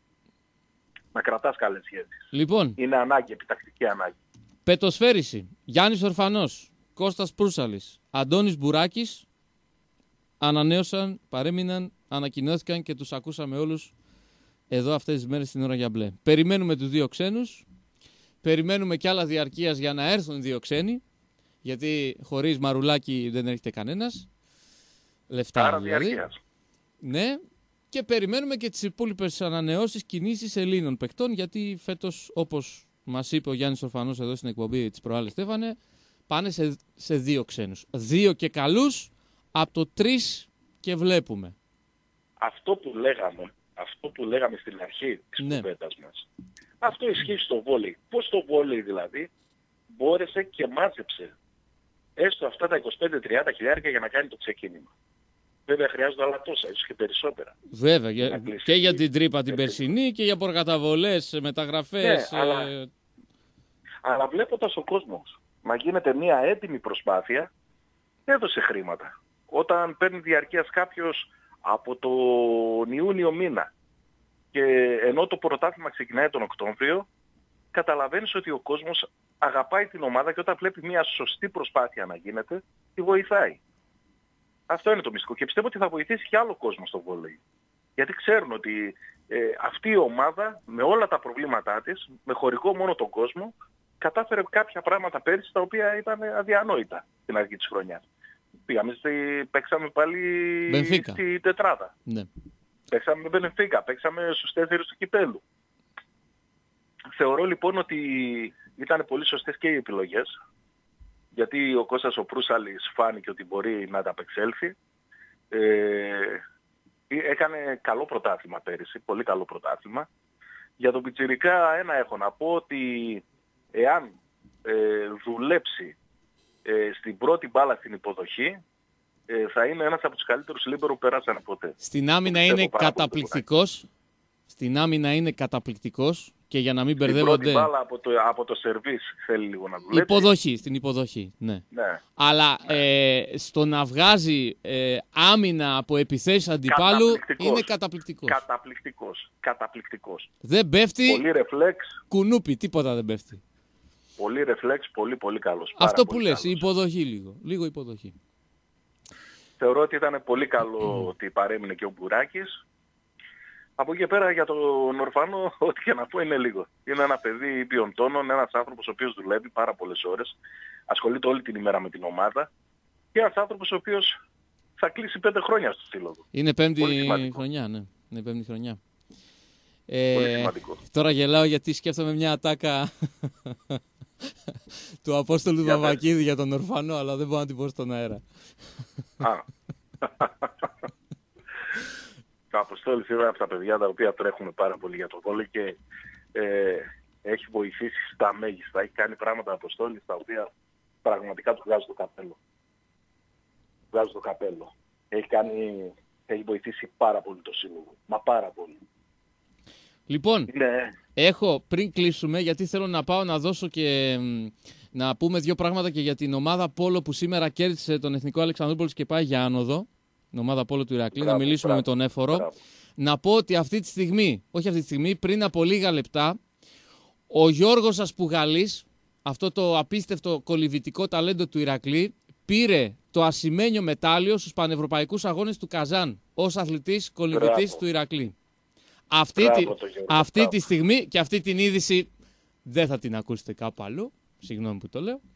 Να κρατάς καλές σχέσεις.
Λοιπόν.
Είναι ανάγκη, επιτακτική ανάγκη.
Πετοσφαίριση. Γιάννης Ορφανός, Κώστας Προύσαλης, Αντώνης Μπουράκης ανανέωσαν, παρέμειναν, ανακοινώθηκαν και τους ακούσαμε όλους εδώ αυτές τις μέρες στην ώρα για μπλε. Περιμένουμε τους δύο ξένους. Περιμένουμε κι άλλα διαρκείας για να έρθουν δύο ξένοι. Γιατί χωρίς Μαρουλάκη δεν έρχεται κανένας. Λεφτά
άρα
δηλαδή.
Διαρκείας.
Ναι. Και περιμένουμε και τις υπόλοιπες ανανεώσεις, κινήσεις Ελλήνων παικτών. Γιατί φέτος, όπως μας είπε ο Γιάννης Ορφανός εδώ στην εκπομπή της προάλλες, Στέφανε, πάνε σε δύο ξένους. Δύο και καλούς, από το 3 και βλέπουμε.
Αυτό που λέγαμε στην αρχή της κουβέντας μας. Αυτό ισχύει στο βόλεϊ. Πώς το βόλεϊ δηλαδή μπόρεσε και μάζεψε έστω αυτά τα 25-30 χιλιάρικα για να κάνει το ξεκίνημα. Βέβαια χρειάζονται άλλα τόσα, ίσως και περισσότερα.
Βέβαια, και για την τρύπα την περσινή και για προκαταβολές, μεταγραφές.
Ναι, αλλά βλέποντας ο κόσμος να γίνεται μια έτοιμη προσπάθεια, έδωσε χρήματα. Όταν παίρνει διαρκείας κάποιος από τον Ιούνιο μήνα και ενώ το πρωτάθλημα ξεκινάει τον Οκτώβριο, καταλαβαίνεις ότι ο κόσμος αγαπάει την ομάδα και όταν βλέπει μια σωστή προσπάθεια να γίνεται, τη βοηθάει. Αυτό είναι το μυστικό και πιστεύω ότι θα βοηθήσει και άλλο κόσμο στο βόλεϊ. Γιατί ξέρουν ότι αυτή η ομάδα με όλα τα προβλήματά της, με χωρικό μόνο τον κόσμο, κατάφερε κάποια πράγματα πέρυσι τα οποία ήταν αδιανόητα στην αρχή της χρονιάς. Παίξαμε πάλι
Μπενφίκα.
στη τετράδα.
Ναι.
Παίξαμε με Μπενφίκα, παίξαμε στους 4 του κυπέλου. Θεωρώ λοιπόν ότι ήταν πολύ σωστές και οι επιλογές, γιατί ο Κώστας ο Προύσαλης φάνηκε ότι μπορεί να ανταπεξέλθει. Έκανε καλό πρωτάθλημα πέρυσι, πολύ καλό πρωτάθλημα. Για τον Πιτσιρικά ένα έχω να πω ότι εάν δουλέψει στην πρώτη μπάλα στην υποδοχή, θα είναι ένας από τους καλύτερους λίμπερο που πέρασαν ποτέ.
Στην άμυνα είναι καταπληκτικός. Στην άμυνα είναι καταπληκτικός και για να μην μπερδεύονται.
Στην πρώτη μπάλα από το σερβίς θέλει λίγο να δουλέψει.
Στην υποδοχή, ναι.
Ναι.
Αλλά στο να βγάζει άμυνα από επιθέσεις αντιπάλου είναι καταπληκτικός.
Καταπληκτικός.
Δεν πέφτει.
Πολύ ρεφλέξ.
Κουνούπι, τίποτα δεν πέφτει.
Πολύ ρεφλέξ, πολύ καλός.
Αυτό που λες, η υποδοχή λίγο υποδοχή.
Θεωρώ ότι ήταν πολύ καλό ότι παρέμεινε και ο Μπουράκης. Από εκεί πέρα για τον Ορφανό, ό,τι και να πω είναι λίγο. Είναι ένα παιδί ποιων τόνων, ένας άνθρωπος ο οποίος δουλεύει πάρα πολλές ώρες, ασχολείται όλη την ημέρα με την ομάδα και ένας άνθρωπος ο οποίος θα κλείσει 5 χρόνια στο σύλλογο.
Είναι πέμπτη χρονιά, ναι. Είναι πέμπτη χρονιά.
Πολύ σημαντικό.
Τώρα γελάω γιατί σκέφτομαι μια ατάκα του Απόστολου Παπακίδη για τον Ορφανό, αλλά δεν μπορώ να την πω στον αέρα.
Ο Αποστόλης είναι από τα παιδιά τα οποία τρέχουν πάρα πολύ για το βόλεϊ και έχει βοηθήσει στα μέγιστα. Έχει κάνει πράγματα ο Αποστόλης τα οποία πραγματικά του βγάζουν το καπέλο. Έχει βοηθήσει πάρα πολύ το σύλλογο. Μα πάρα πολύ.
Λοιπόν, έχω πριν κλείσουμε, γιατί θέλω να πάω να δώσω και να πούμε δύο πράγματα και για την ομάδα Πόλο που σήμερα κέρδισε τον Εθνικό Αλεξανδρούπολης και πάει για άνοδο. Την ομάδα Πόλο του Ηρακλή, να μιλήσουμε με τον Έφορο. Να πω ότι πριν από λίγα λεπτά, ο Γιώργος Ασπουγαλής, αυτό το απίστευτο κολυβητικό ταλέντο του Ηρακλή, πήρε το ασημένιο μετάλλιο στους πανευρωπαϊκούς αγώνες του Καζάν ως αθλητής κολυβητής του Ηρακλή. Αυτή τη στιγμή και αυτή την είδηση δεν θα την ακούσετε κάπου αλλού. Συγγνώμη που το λέω.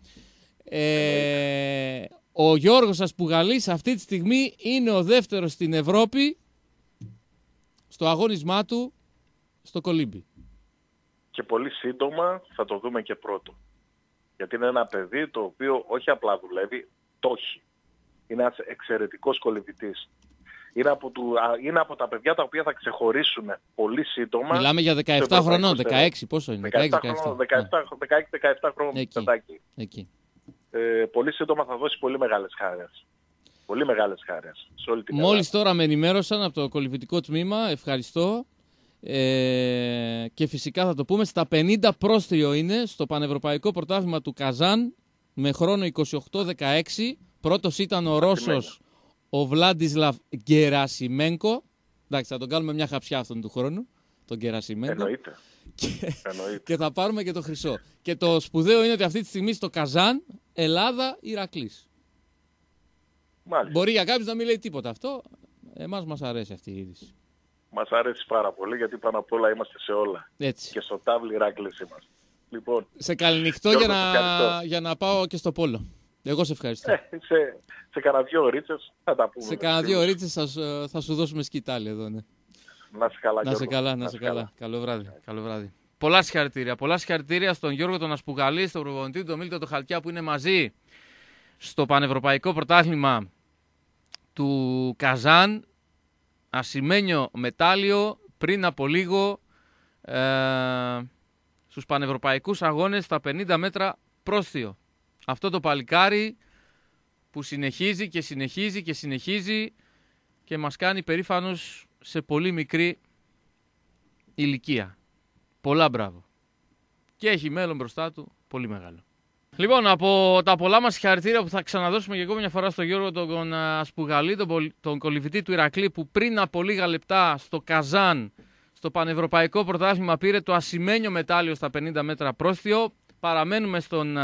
Ο Γιώργος Ασπουγαλής αυτή τη στιγμή είναι ο δεύτερος στην Ευρώπη στο αγώνισμά του στο κολύμπι.
Και πολύ σύντομα θα το δούμε και πρώτο. Γιατί είναι ένα παιδί το οποίο όχι απλά δουλεύει, το έχει. Είναι ένας εξαιρετικός κολυβητής. Είναι από τα παιδιά τα οποία θα ξεχωρίσουν πολύ σύντομα.
Μιλάμε για 17 χρονών, 16 πόσο είναι,
16-17 χρονών.
Εκεί.
Πολύ σύντομα θα δώσει πολύ μεγάλες χάρες. Πολύ μεγάλες χάρες.
Μόλις τώρα με ενημέρωσαν από το κολυβητικό τμήμα, ευχαριστώ. Και φυσικά θα το πούμε, στα 50 πρόστριο είναι στο Πανευρωπαϊκό Πρωτάθλημα του Καζάν με χρόνο 28-16. Πρώτος ήταν ο Ρώσος ο Βλάντισλαβ Γκερασιμένκο. Εντάξει, θα τον κάνουμε μια χαψιά αυτόν του χρόνου, τον Γκερασιμένκο.
Εννοείται.
Και θα πάρουμε και το χρυσό. Και το σπουδαίο είναι ότι αυτή τη στιγμή στο Καζάν, Ελλάδα, Ηρακλής. Μπορεί για κάποιους να μην λέει τίποτα αυτό. Εμάς μας αρέσει αυτή η είδηση.
Μας αρέσει πάρα πολύ γιατί πάνω απ' όλα είμαστε σε όλα.
Έτσι.
Και στο τάβλι Ηράκλης είμαστε. Λοιπόν,
σε καληνυχτώ για να πάω και στο Πόλο. Εγώ σε ευχαριστώ.
Σε κανένα δύο ωρίτσες θα τα πούμε.
Σε κανένα δύο ωρίτσες θα σου δώσουμε σκητάλη εδώ, ναι.
Να σε καλά,
να σε καλά. Καλό βράδυ. Πολλά συγχαρητήρια στον Γιώργο τον Ασπουγαλή, στον προπονητή, τον Μίλτο τον Χαλκιά που είναι μαζί στο Πανευρωπαϊκό Πρωτάθλημα του Καζάν. Ασημένιο μετάλλιο πριν από λίγο στους Πανευρωπαϊκούς Αγώνες στα 50 μέτρα πρόστιο. Αυτό το παλικάρι που συνεχίζει και συνεχίζει και συνεχίζει και μας κάνει περήφανος σε πολύ μικρή ηλικία. Πολλά μπράβο. Και έχει μέλλον μπροστά του πολύ μεγάλο. Λοιπόν, από τα πολλά μας συγχαρητήρια που θα ξαναδώσουμε και εγώ μια φορά στον Γιώργο τον Ασπουγαλή, τον κολυβητή του Ηρακλή, που πριν από λίγα λεπτά στο Καζάν, στο Πανευρωπαϊκό Πρωτάθλημα, πήρε το ασημένιο μετάλλιο στα 50 μέτρα πρόστιο. Παραμένουμε στον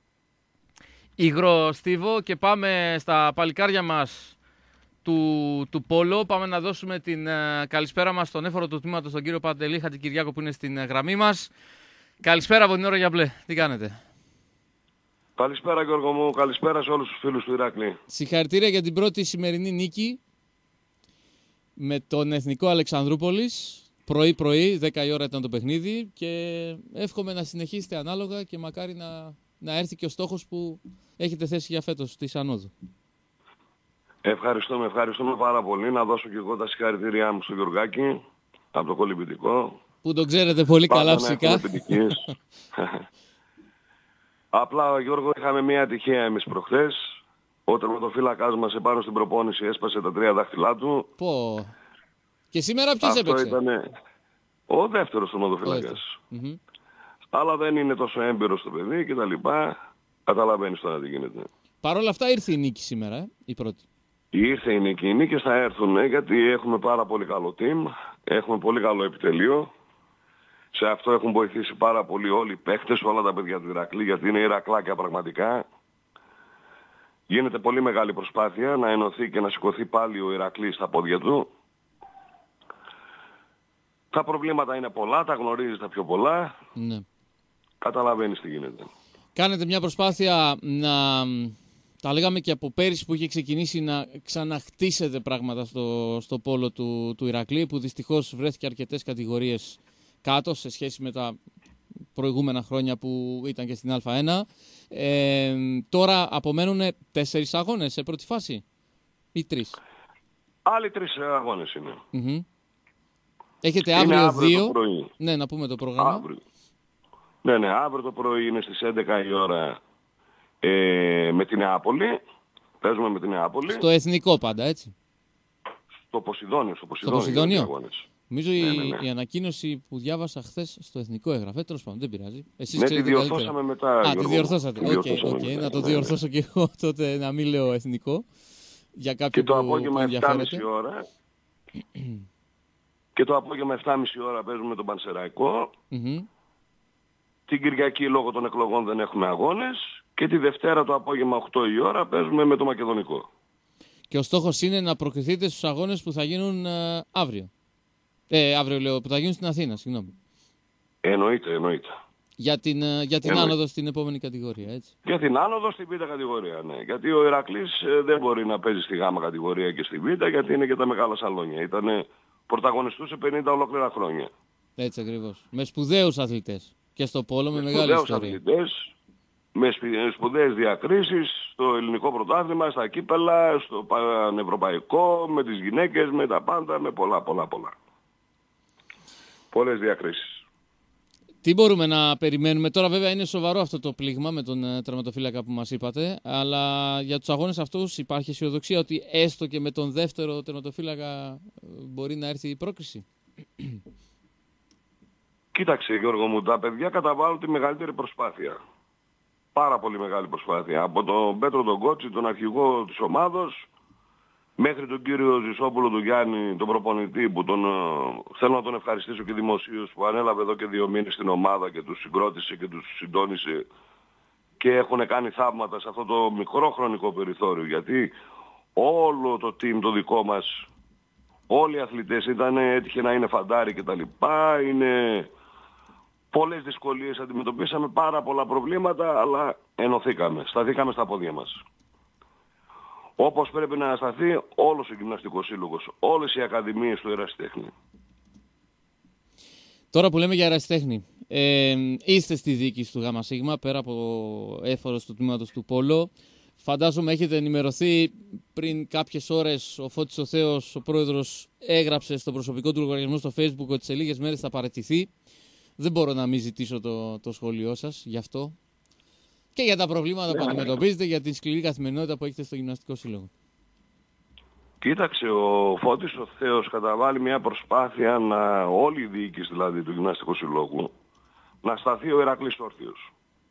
υγρό στίβο και πάμε στα παλικάρια μας του Πόλο. Πάμε να δώσουμε την καλησπέρα μας στον έφορο του τμήματος, τον κύριο Παντελή Χατζικυριάκο, που είναι στην γραμμή μας. Καλησπέρα από την ώρα για μπλε. Τι κάνετε?
Καλησπέρα Γιώργο μου, καλησπέρα σε όλους τους φίλους του Ηράκλη.
Συγχαρητήρια για την πρώτη σημερινή νίκη με τον Εθνικό Αλεξανδρούπολης. Πρωί-πρωί, 10 η ώρα ήταν το παιχνίδι και εύχομαι να συνεχίσετε ανάλογα και μακάρι να έρθει και ο στόχος που έχετε θέσει για φέτος της Ανόδου.
Ευχαριστούμε πάρα πολύ. Να δώσω και εγώ τα συγχαρητήριά μου στο Γιωργάκη από το κολυμπητικό.
Που τον ξέρετε πολύ καλά φυσικά.
Απλά Γιώργο, είχαμε μια ατυχία εμείς προχθές. Ο τερματοφύλακας μας επάνω στην προπόνηση έσπασε τα 3 δάχτυλά του.
Πω. Και σήμερα ποιος έπαιξε?
Αυτό ήταν ο δεύτερος τερματοφύλακας. Αλλά δεν είναι τόσο έμπειρος το παιδί και τα λοιπά. Καταλαβαίνεις τώρα τι γίνεται.
Παρ' όλα αυτά ήρθε η νίκη σήμερα, η πρώτη.
Ήρθε η νίκη. Οι νίκες θα έρθουν γιατί έχουμε πάρα πολύ καλό team. Έχουμε πολύ καλό επιτελείο. Σε αυτό έχουν βοηθήσει πάρα πολύ όλοι οι παίχτες, όλα τα παιδιά του Ηρακλή, γιατί είναι Ηρακλάκια πραγματικά. Γίνεται πολύ μεγάλη προσπάθεια να ενωθεί και να σηκωθεί πάλι ο Ηρακλής στα πόδια του. Τα προβλήματα είναι πολλά, τα γνωρίζεις τα πιο πολλά.
Ναι.
Καταλαβαίνεις τι γίνεται.
Κάνετε μια προσπάθεια να, τα λέγαμε και από πέρυσι που είχε ξεκινήσει, να ξαναχτίσετε πράγματα στο πόλο του Ηρακλή, που δυστυχώς βρέθηκε αρκετές κατηγορίες κάτω σε σχέση με τα προηγούμενα χρόνια που ήταν και στην Α1. Τώρα απομένουν 4 αγώνες σε πρώτη φάση ή 3?
Άλλοι 3 αγώνες είναι.
Έχετε
είναι
αύριο 2.
Το πρωί.
Ναι, να πούμε το πρόγραμμα.
Αύριο. Ναι, αύριο το πρωί είναι στις 11 η ώρα με την Νεάπολη. Παίζουμε με την Νεάπολη.
Στο εθνικό πάντα, έτσι.
Στο Ποσειδόνιο.
Στο Ποσειδόνιο. Νομίζω η ανακοίνωση που διάβασα χθες στο εθνικό έγραφε, τέλος πάντων, δεν πειράζει. Εσείς
τη διορθώσαμε μετά.
Τη διορθώσατε. Οκ. Να το διορθώσω και εγώ τότε, να μην λέω εθνικό. Για κάποιον
και το
που
απόγευμα 7.30 ώρα. Και το απόγευμα 7.30 ώρα παίζουμε τον Πανσεραϊκό. Την Κυριακή λόγω των εκλογών δεν έχουμε αγώνες. Και τη Δευτέρα το απόγευμα 8 η ώρα παίζουμε με το Μακεδονικό. Και
ο στόχος είναι να προκριθείτε στους αγώνες που θα γίνουν αύριο. Αύριο λέω, που θα γίνουν στην Αθήνα, συγγνώμη.
Εννοείται.
Για την άνοδο στην επόμενη κατηγορία, έτσι.
Για την άνοδο στην Β' κατηγορία, ναι. Γιατί ο Ηρακλής δεν μπορεί να παίζει στη Γ' κατηγορία και στη Β', γιατί είναι και τα μεγάλα σαλόνια. Ήτανε πρωταγωνιστούς σε 50 ολόκληρα χρόνια.
Έτσι ακριβώς. Με σπουδαίους αθλητές. Και στο πόλο με μεγάλη ιστορία.
Αθλητές, με σπουδαίες διακρίσεις, στο ελληνικό πρωτάθλημα, στα κύπελα, στο πανευρωπαϊκό, με τις γυναίκες, με τα πάντα, με πολλά. Πολλές διακρίσεις.
Τι μπορούμε να περιμένουμε τώρα? Βέβαια είναι σοβαρό αυτό το πλήγμα με τον τερματοφύλακα που μας είπατε, αλλά για τους αγώνες αυτούς υπάρχει αισιοδοξία ότι έστω και με τον δεύτερο τερματοφύλακα μπορεί να έρθει η πρόκριση?
Κοίταξε Γιώργο μου, τα παιδιά καταβάλουν τη μεγαλύτερη προσπάθεια. Πάρα πολύ μεγάλη προσπάθεια. Από τον Πέτρο τον Κότσι, τον αρχηγό της ομάδος, μέχρι τον κύριο Ζησόπουλο του Γιάννη, τον προπονητή, που θέλω να τον ευχαριστήσω και δημοσίως, που ανέλαβε εδώ και 2 μήνες στην ομάδα και τους συγκρότησε και τους συντόνισε και έχουν κάνει θαύματα σε αυτό το μικρό χρονικό περιθώριο. Γιατί όλο το team το δικό μας, όλοι οι αθλητές έτυχε να είναι φαντάροι και τα λοιπά, είναι πολλές δυσκολίες, αντιμετωπίσαμε πάρα πολλά προβλήματα, αλλά ενωθήκαμε, σταθήκαμε στα πόδια μας. Όπως πρέπει να σταθεί όλος ο γυμναστικός σύλλογος, όλες οι ακαδημίες του ερασιτέχνη.
Τώρα που λέμε για ερασιτέχνη, είστε στη διοίκηση του ΓΣ, πέρα από έφορος του τμήματος του Πόλο. Φαντάζομαι έχετε ενημερωθεί πριν κάποιες ώρες. Ο Φώτης ο Θέος, ο πρόεδρος, έγραψε στο προσωπικό του λογαριασμό στο Facebook ότι σε λίγες μέρες θα παραιτηθεί. Δεν μπορώ να μην ζητήσω το σχόλιο σας γι' αυτό. και για τα προβλήματα που αντιμετωπίζετε, για την σκληρή καθημερινότητα που έχετε στο Γυμναστικό Σύλλογο.
Κοίταξε, ο Φώτης ο Θέος καταβάλει μια προσπάθεια όλη η διοίκηση δηλαδή του Γυμναστικού Συλλόγου να σταθεί ο Ηρακλής όρθιος.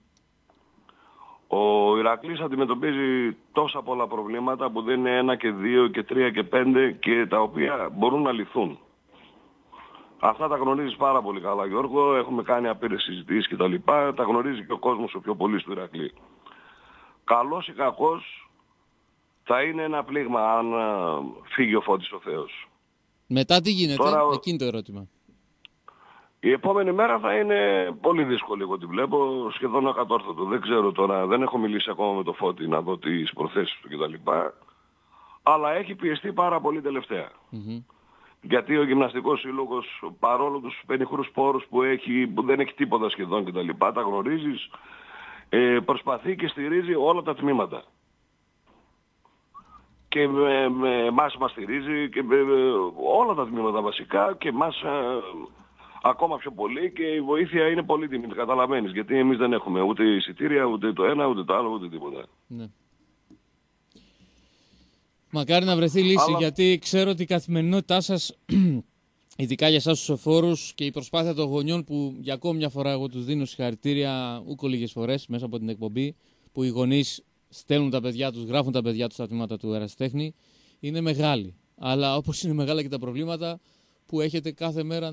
Ο Ηρακλής αντιμετωπίζει τόσα πολλά προβλήματα που δεν είναι 1 και 2 και 3 και 5 και τα οποία μπορούν να λυθούν. Αυτά τα γνωρίζεις πάρα πολύ καλά, Γιώργο. Έχουμε κάνει απείρες συζητήσεις κτλ. Τα γνωρίζει και ο κόσμος ο πιο πολύ του Ηρακλή. Καλός ή κακός θα είναι ένα πλήγμα αν φύγει ο Φώτης ο Θεός.
Μετά τι γίνεται,
Τώρα,
εκείνη το ερώτημα.
Η επόμενη μέρα θα είναι πολύ δύσκολη, εγώ τη βλέπω σχεδόν ακατόρθωτο. Δεν ξέρω τώρα, δεν έχω μιλήσει ακόμα με το Φώτη να δω τις προθέσεις του κτλ. Αλλά έχει πιεστεί πάρα πολύ τελευταία. Γιατί ο Γυμναστικός Σύλλογος, παρόλο τους πενιχρούς πόρους που έχει, που δεν έχει τίποτα σχεδόν κτλ. Τα γνωρίζεις, προσπαθεί και στηρίζει όλα τα τμήματα. Και εμάς μας στηρίζει και όλα τα τμήματα βασικά και εμάς ακόμα πιο πολύ και η βοήθεια είναι πολύτιμη, καταλαβαίνεις. Γιατί εμείς δεν έχουμε ούτε εισιτήρια, ούτε το ένα, ούτε το άλλο, ούτε τίποτα.
Ναι. Μακάρι να βρεθεί λύση, γιατί ξέρω ότι η καθημερινότητά σας, ειδικά για εσάς τους σοφόρους και η προσπάθεια των γονιών που για ακόμη μια φορά εγώ τους δίνω συγχαρητήρια ούκο λίγες φορές μέσα από την εκπομπή, που οι γονείς στέλνουν τα παιδιά τους, γράφουν τα παιδιά τους στα τμήματα του ερασιτέχνη, είναι μεγάλη. Αλλά όπως είναι μεγάλα και τα προβλήματα που έχετε κάθε μέρα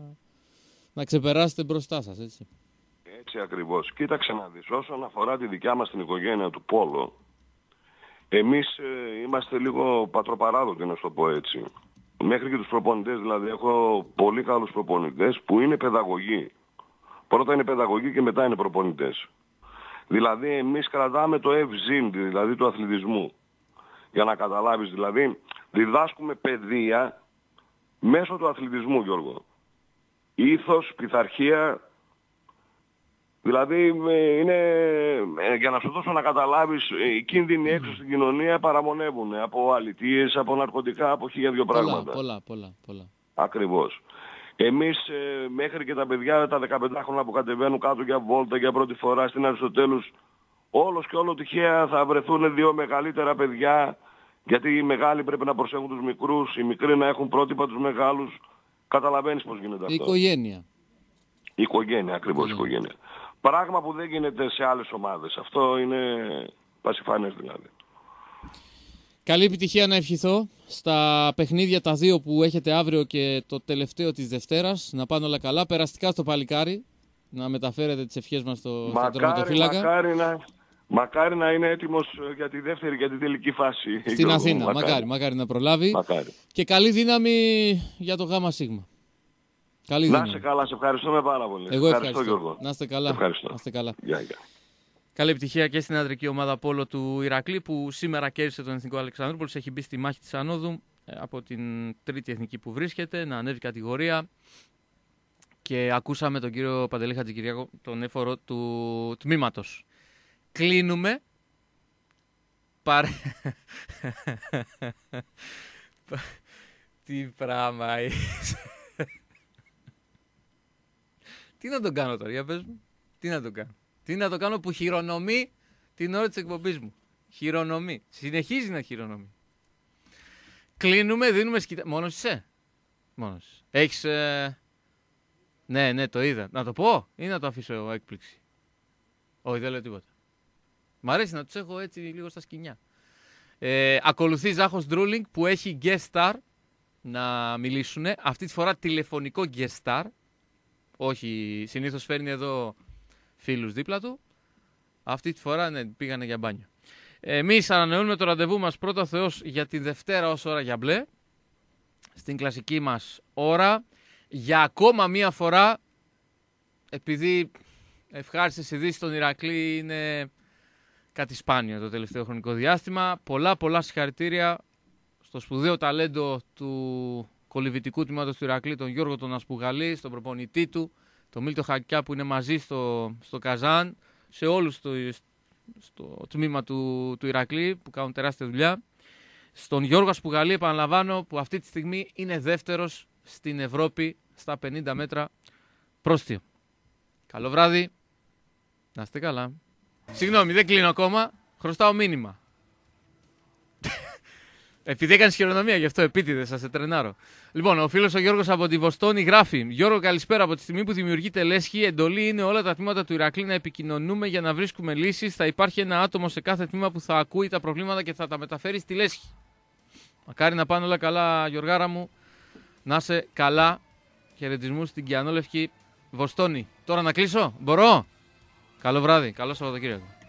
να ξεπεράσετε μπροστά σας, έτσι.
Έτσι ακριβώς. Κοίταξε να δεις, όσον αφορά τη δικιά μας την οικογένεια του Πόλο, εμείς είμαστε λίγο πατροπαράδοτοι, να σου το πω έτσι. Μέχρι και τους προπονητές, δηλαδή έχω πολύ καλούς προπονητές που είναι παιδαγωγοί. Πρώτα είναι παιδαγωγοί και μετά είναι προπονητές. Δηλαδή εμείς κρατάμε το ευζήν, δηλαδή του αθλητισμού. Για να καταλάβεις, δηλαδή διδάσκουμε παιδεία μέσω του αθλητισμού, Γιώργο. Ήθος, πειθαρχία, δηλαδή είναι, για να σου δώσω να καταλάβεις, οι κίνδυνοι έξω στην κοινωνία παραμονεύουν από αλητίες, από ναρκωτικά, από 1002 πράγματα.
Πολλά.
Ακριβώς. Εμείς μέχρι και τα παιδιά, τα 15 χρόνια που κατεβαίνουν κάτω για βόλτα για πρώτη φορά στην Αριστοτέλους, όλος και όλο τυχαία θα βρεθούν 2 μεγαλύτερα παιδιά, γιατί οι μεγάλοι πρέπει να προσέχουν τους μικρούς, οι μικροί να έχουν πρότυπα τους μεγάλους. Καταλαβαίνεις πώς γίνεται αυτό.
Οικογένεια.
Οικογένεια, ακριβώς οικογένεια. Πράγμα που δεν γίνεται σε άλλες ομάδες. Αυτό είναι πασιφανές δηλαδή.
Καλή επιτυχία να ευχηθώ στα παιχνίδια τα 2 που έχετε αύριο και το τελευταίο της Δευτέρας. Να πάνε όλα καλά. Περαστικά στο παλικάρι. Να μεταφέρετε τις ευχές μας στον τερματοφύλακα.
Μακάρι να είναι έτοιμος για τη δεύτερη, για την τελική φάση.
Στην Αθήνα. Μακάρι να προλάβει.
Μακάρι.
Και καλή δύναμη για το ΓΣ. Καλή δύναμη.
Να είσαι καλά. Σε ευχαριστούμε πάρα πολύ.
Εγώ ευχαριστώ,
Γιώργο.
Να είστε καλά.
Ευχαριστώ.
Να είστε καλά.
Γεια.
Καλή επιτυχία και στην αντρική ομάδα Πόλο του Ηρακλή που σήμερα κέρδισε τον Εθνικό Αλεξανδρούπολης. Έχει μπει στη μάχη της ανόδου από την τρίτη εθνική που βρίσκεται, να ανέβει κατηγορία. Και ακούσαμε τον κύριο Παντελή Χατζικυριάκο, τον έφορο του τμήματος. Κλείνουμε. Τι πράγμα είσαι. Τι να τον κάνω τώρα, για πες μου. Τι να το κάνω που χειρονομεί την ώρα της εκπομπής μου. Χειρονομεί. Συνεχίζει να χειρονομεί. Κλείνουμε, δίνουμε σκητά. Μόνος είσαι. Έχεις... Ναι, το είδα. Να το πω ή να το αφήσω έκπληξη. Όχι, δεν λέω τίποτα. Μ' αρέσει να τους έχω έτσι λίγο στα σκοινιά. Ακολουθεί Ζάχος Ντρούλινγκ που έχει guest star να μιλήσουν. Αυτή τη φορά τηλεφωνικό guest star. Όχι, συνήθως φέρνει εδώ φίλους δίπλα του. Αυτή τη φορά ναι, πήγανε για μπάνιο. Εμείς ανανεώνουμε το ραντεβού μας πρώτα Θεός για τη Δευτέρα ως ώρα για μπλε. Στην κλασική μας ώρα. Για ακόμα μία φορά, επειδή ευχάριστες ειδήσεις στον Ηρακλή είναι κάτι σπάνιο το τελευταίο χρονικό διάστημα. Πολλά συγχαρητήρια στο σπουδαίο ταλέντο του κολυβητικού τμήματος του Ηρακλή, τον Γιώργο τον Ασπουγαλή, στον προπονητή του, τον Μίλτο Χακιά που είναι μαζί στο Καζάν, σε όλους στο τμήμα του Ηρακλή που κάνουν τεράστια δουλειά. Στον Γιώργο Ασπουγαλή, επαναλαμβάνω, που αυτή τη στιγμή είναι δεύτερος στην Ευρώπη στα 50 μέτρα πρόστιο. Καλό βράδυ, να είστε καλά. Συγγνώμη, δεν κλείνω ακόμα. Χρωστάω μήνυμα. Επειδή έκανε χειρονομία, γι' αυτό επίτηδε, σα σε τρενάρω. Λοιπόν, ο φίλος ο Γιώργος από τη Βοστόνη γράφει: Γιώργο, καλησπέρα. Από τη στιγμή που δημιουργείται λέσχη, εντολή είναι όλα τα τμήματα του Ηρακλή να επικοινωνούμε για να βρίσκουμε λύσεις. Θα υπάρχει ένα άτομο σε κάθε τμήμα που θα ακούει τα προβλήματα και θα τα μεταφέρει στη λέσχη. Μακάρι να πάνε όλα καλά, Γιωργάρα μου. Να είσαι καλά. Χαιρετισμούς στην Κιανόλευκη Βοστόνη. Τώρα να κλείσω, μπορώ. Καλό βράδυ, καλό Σαββατοκύριακο.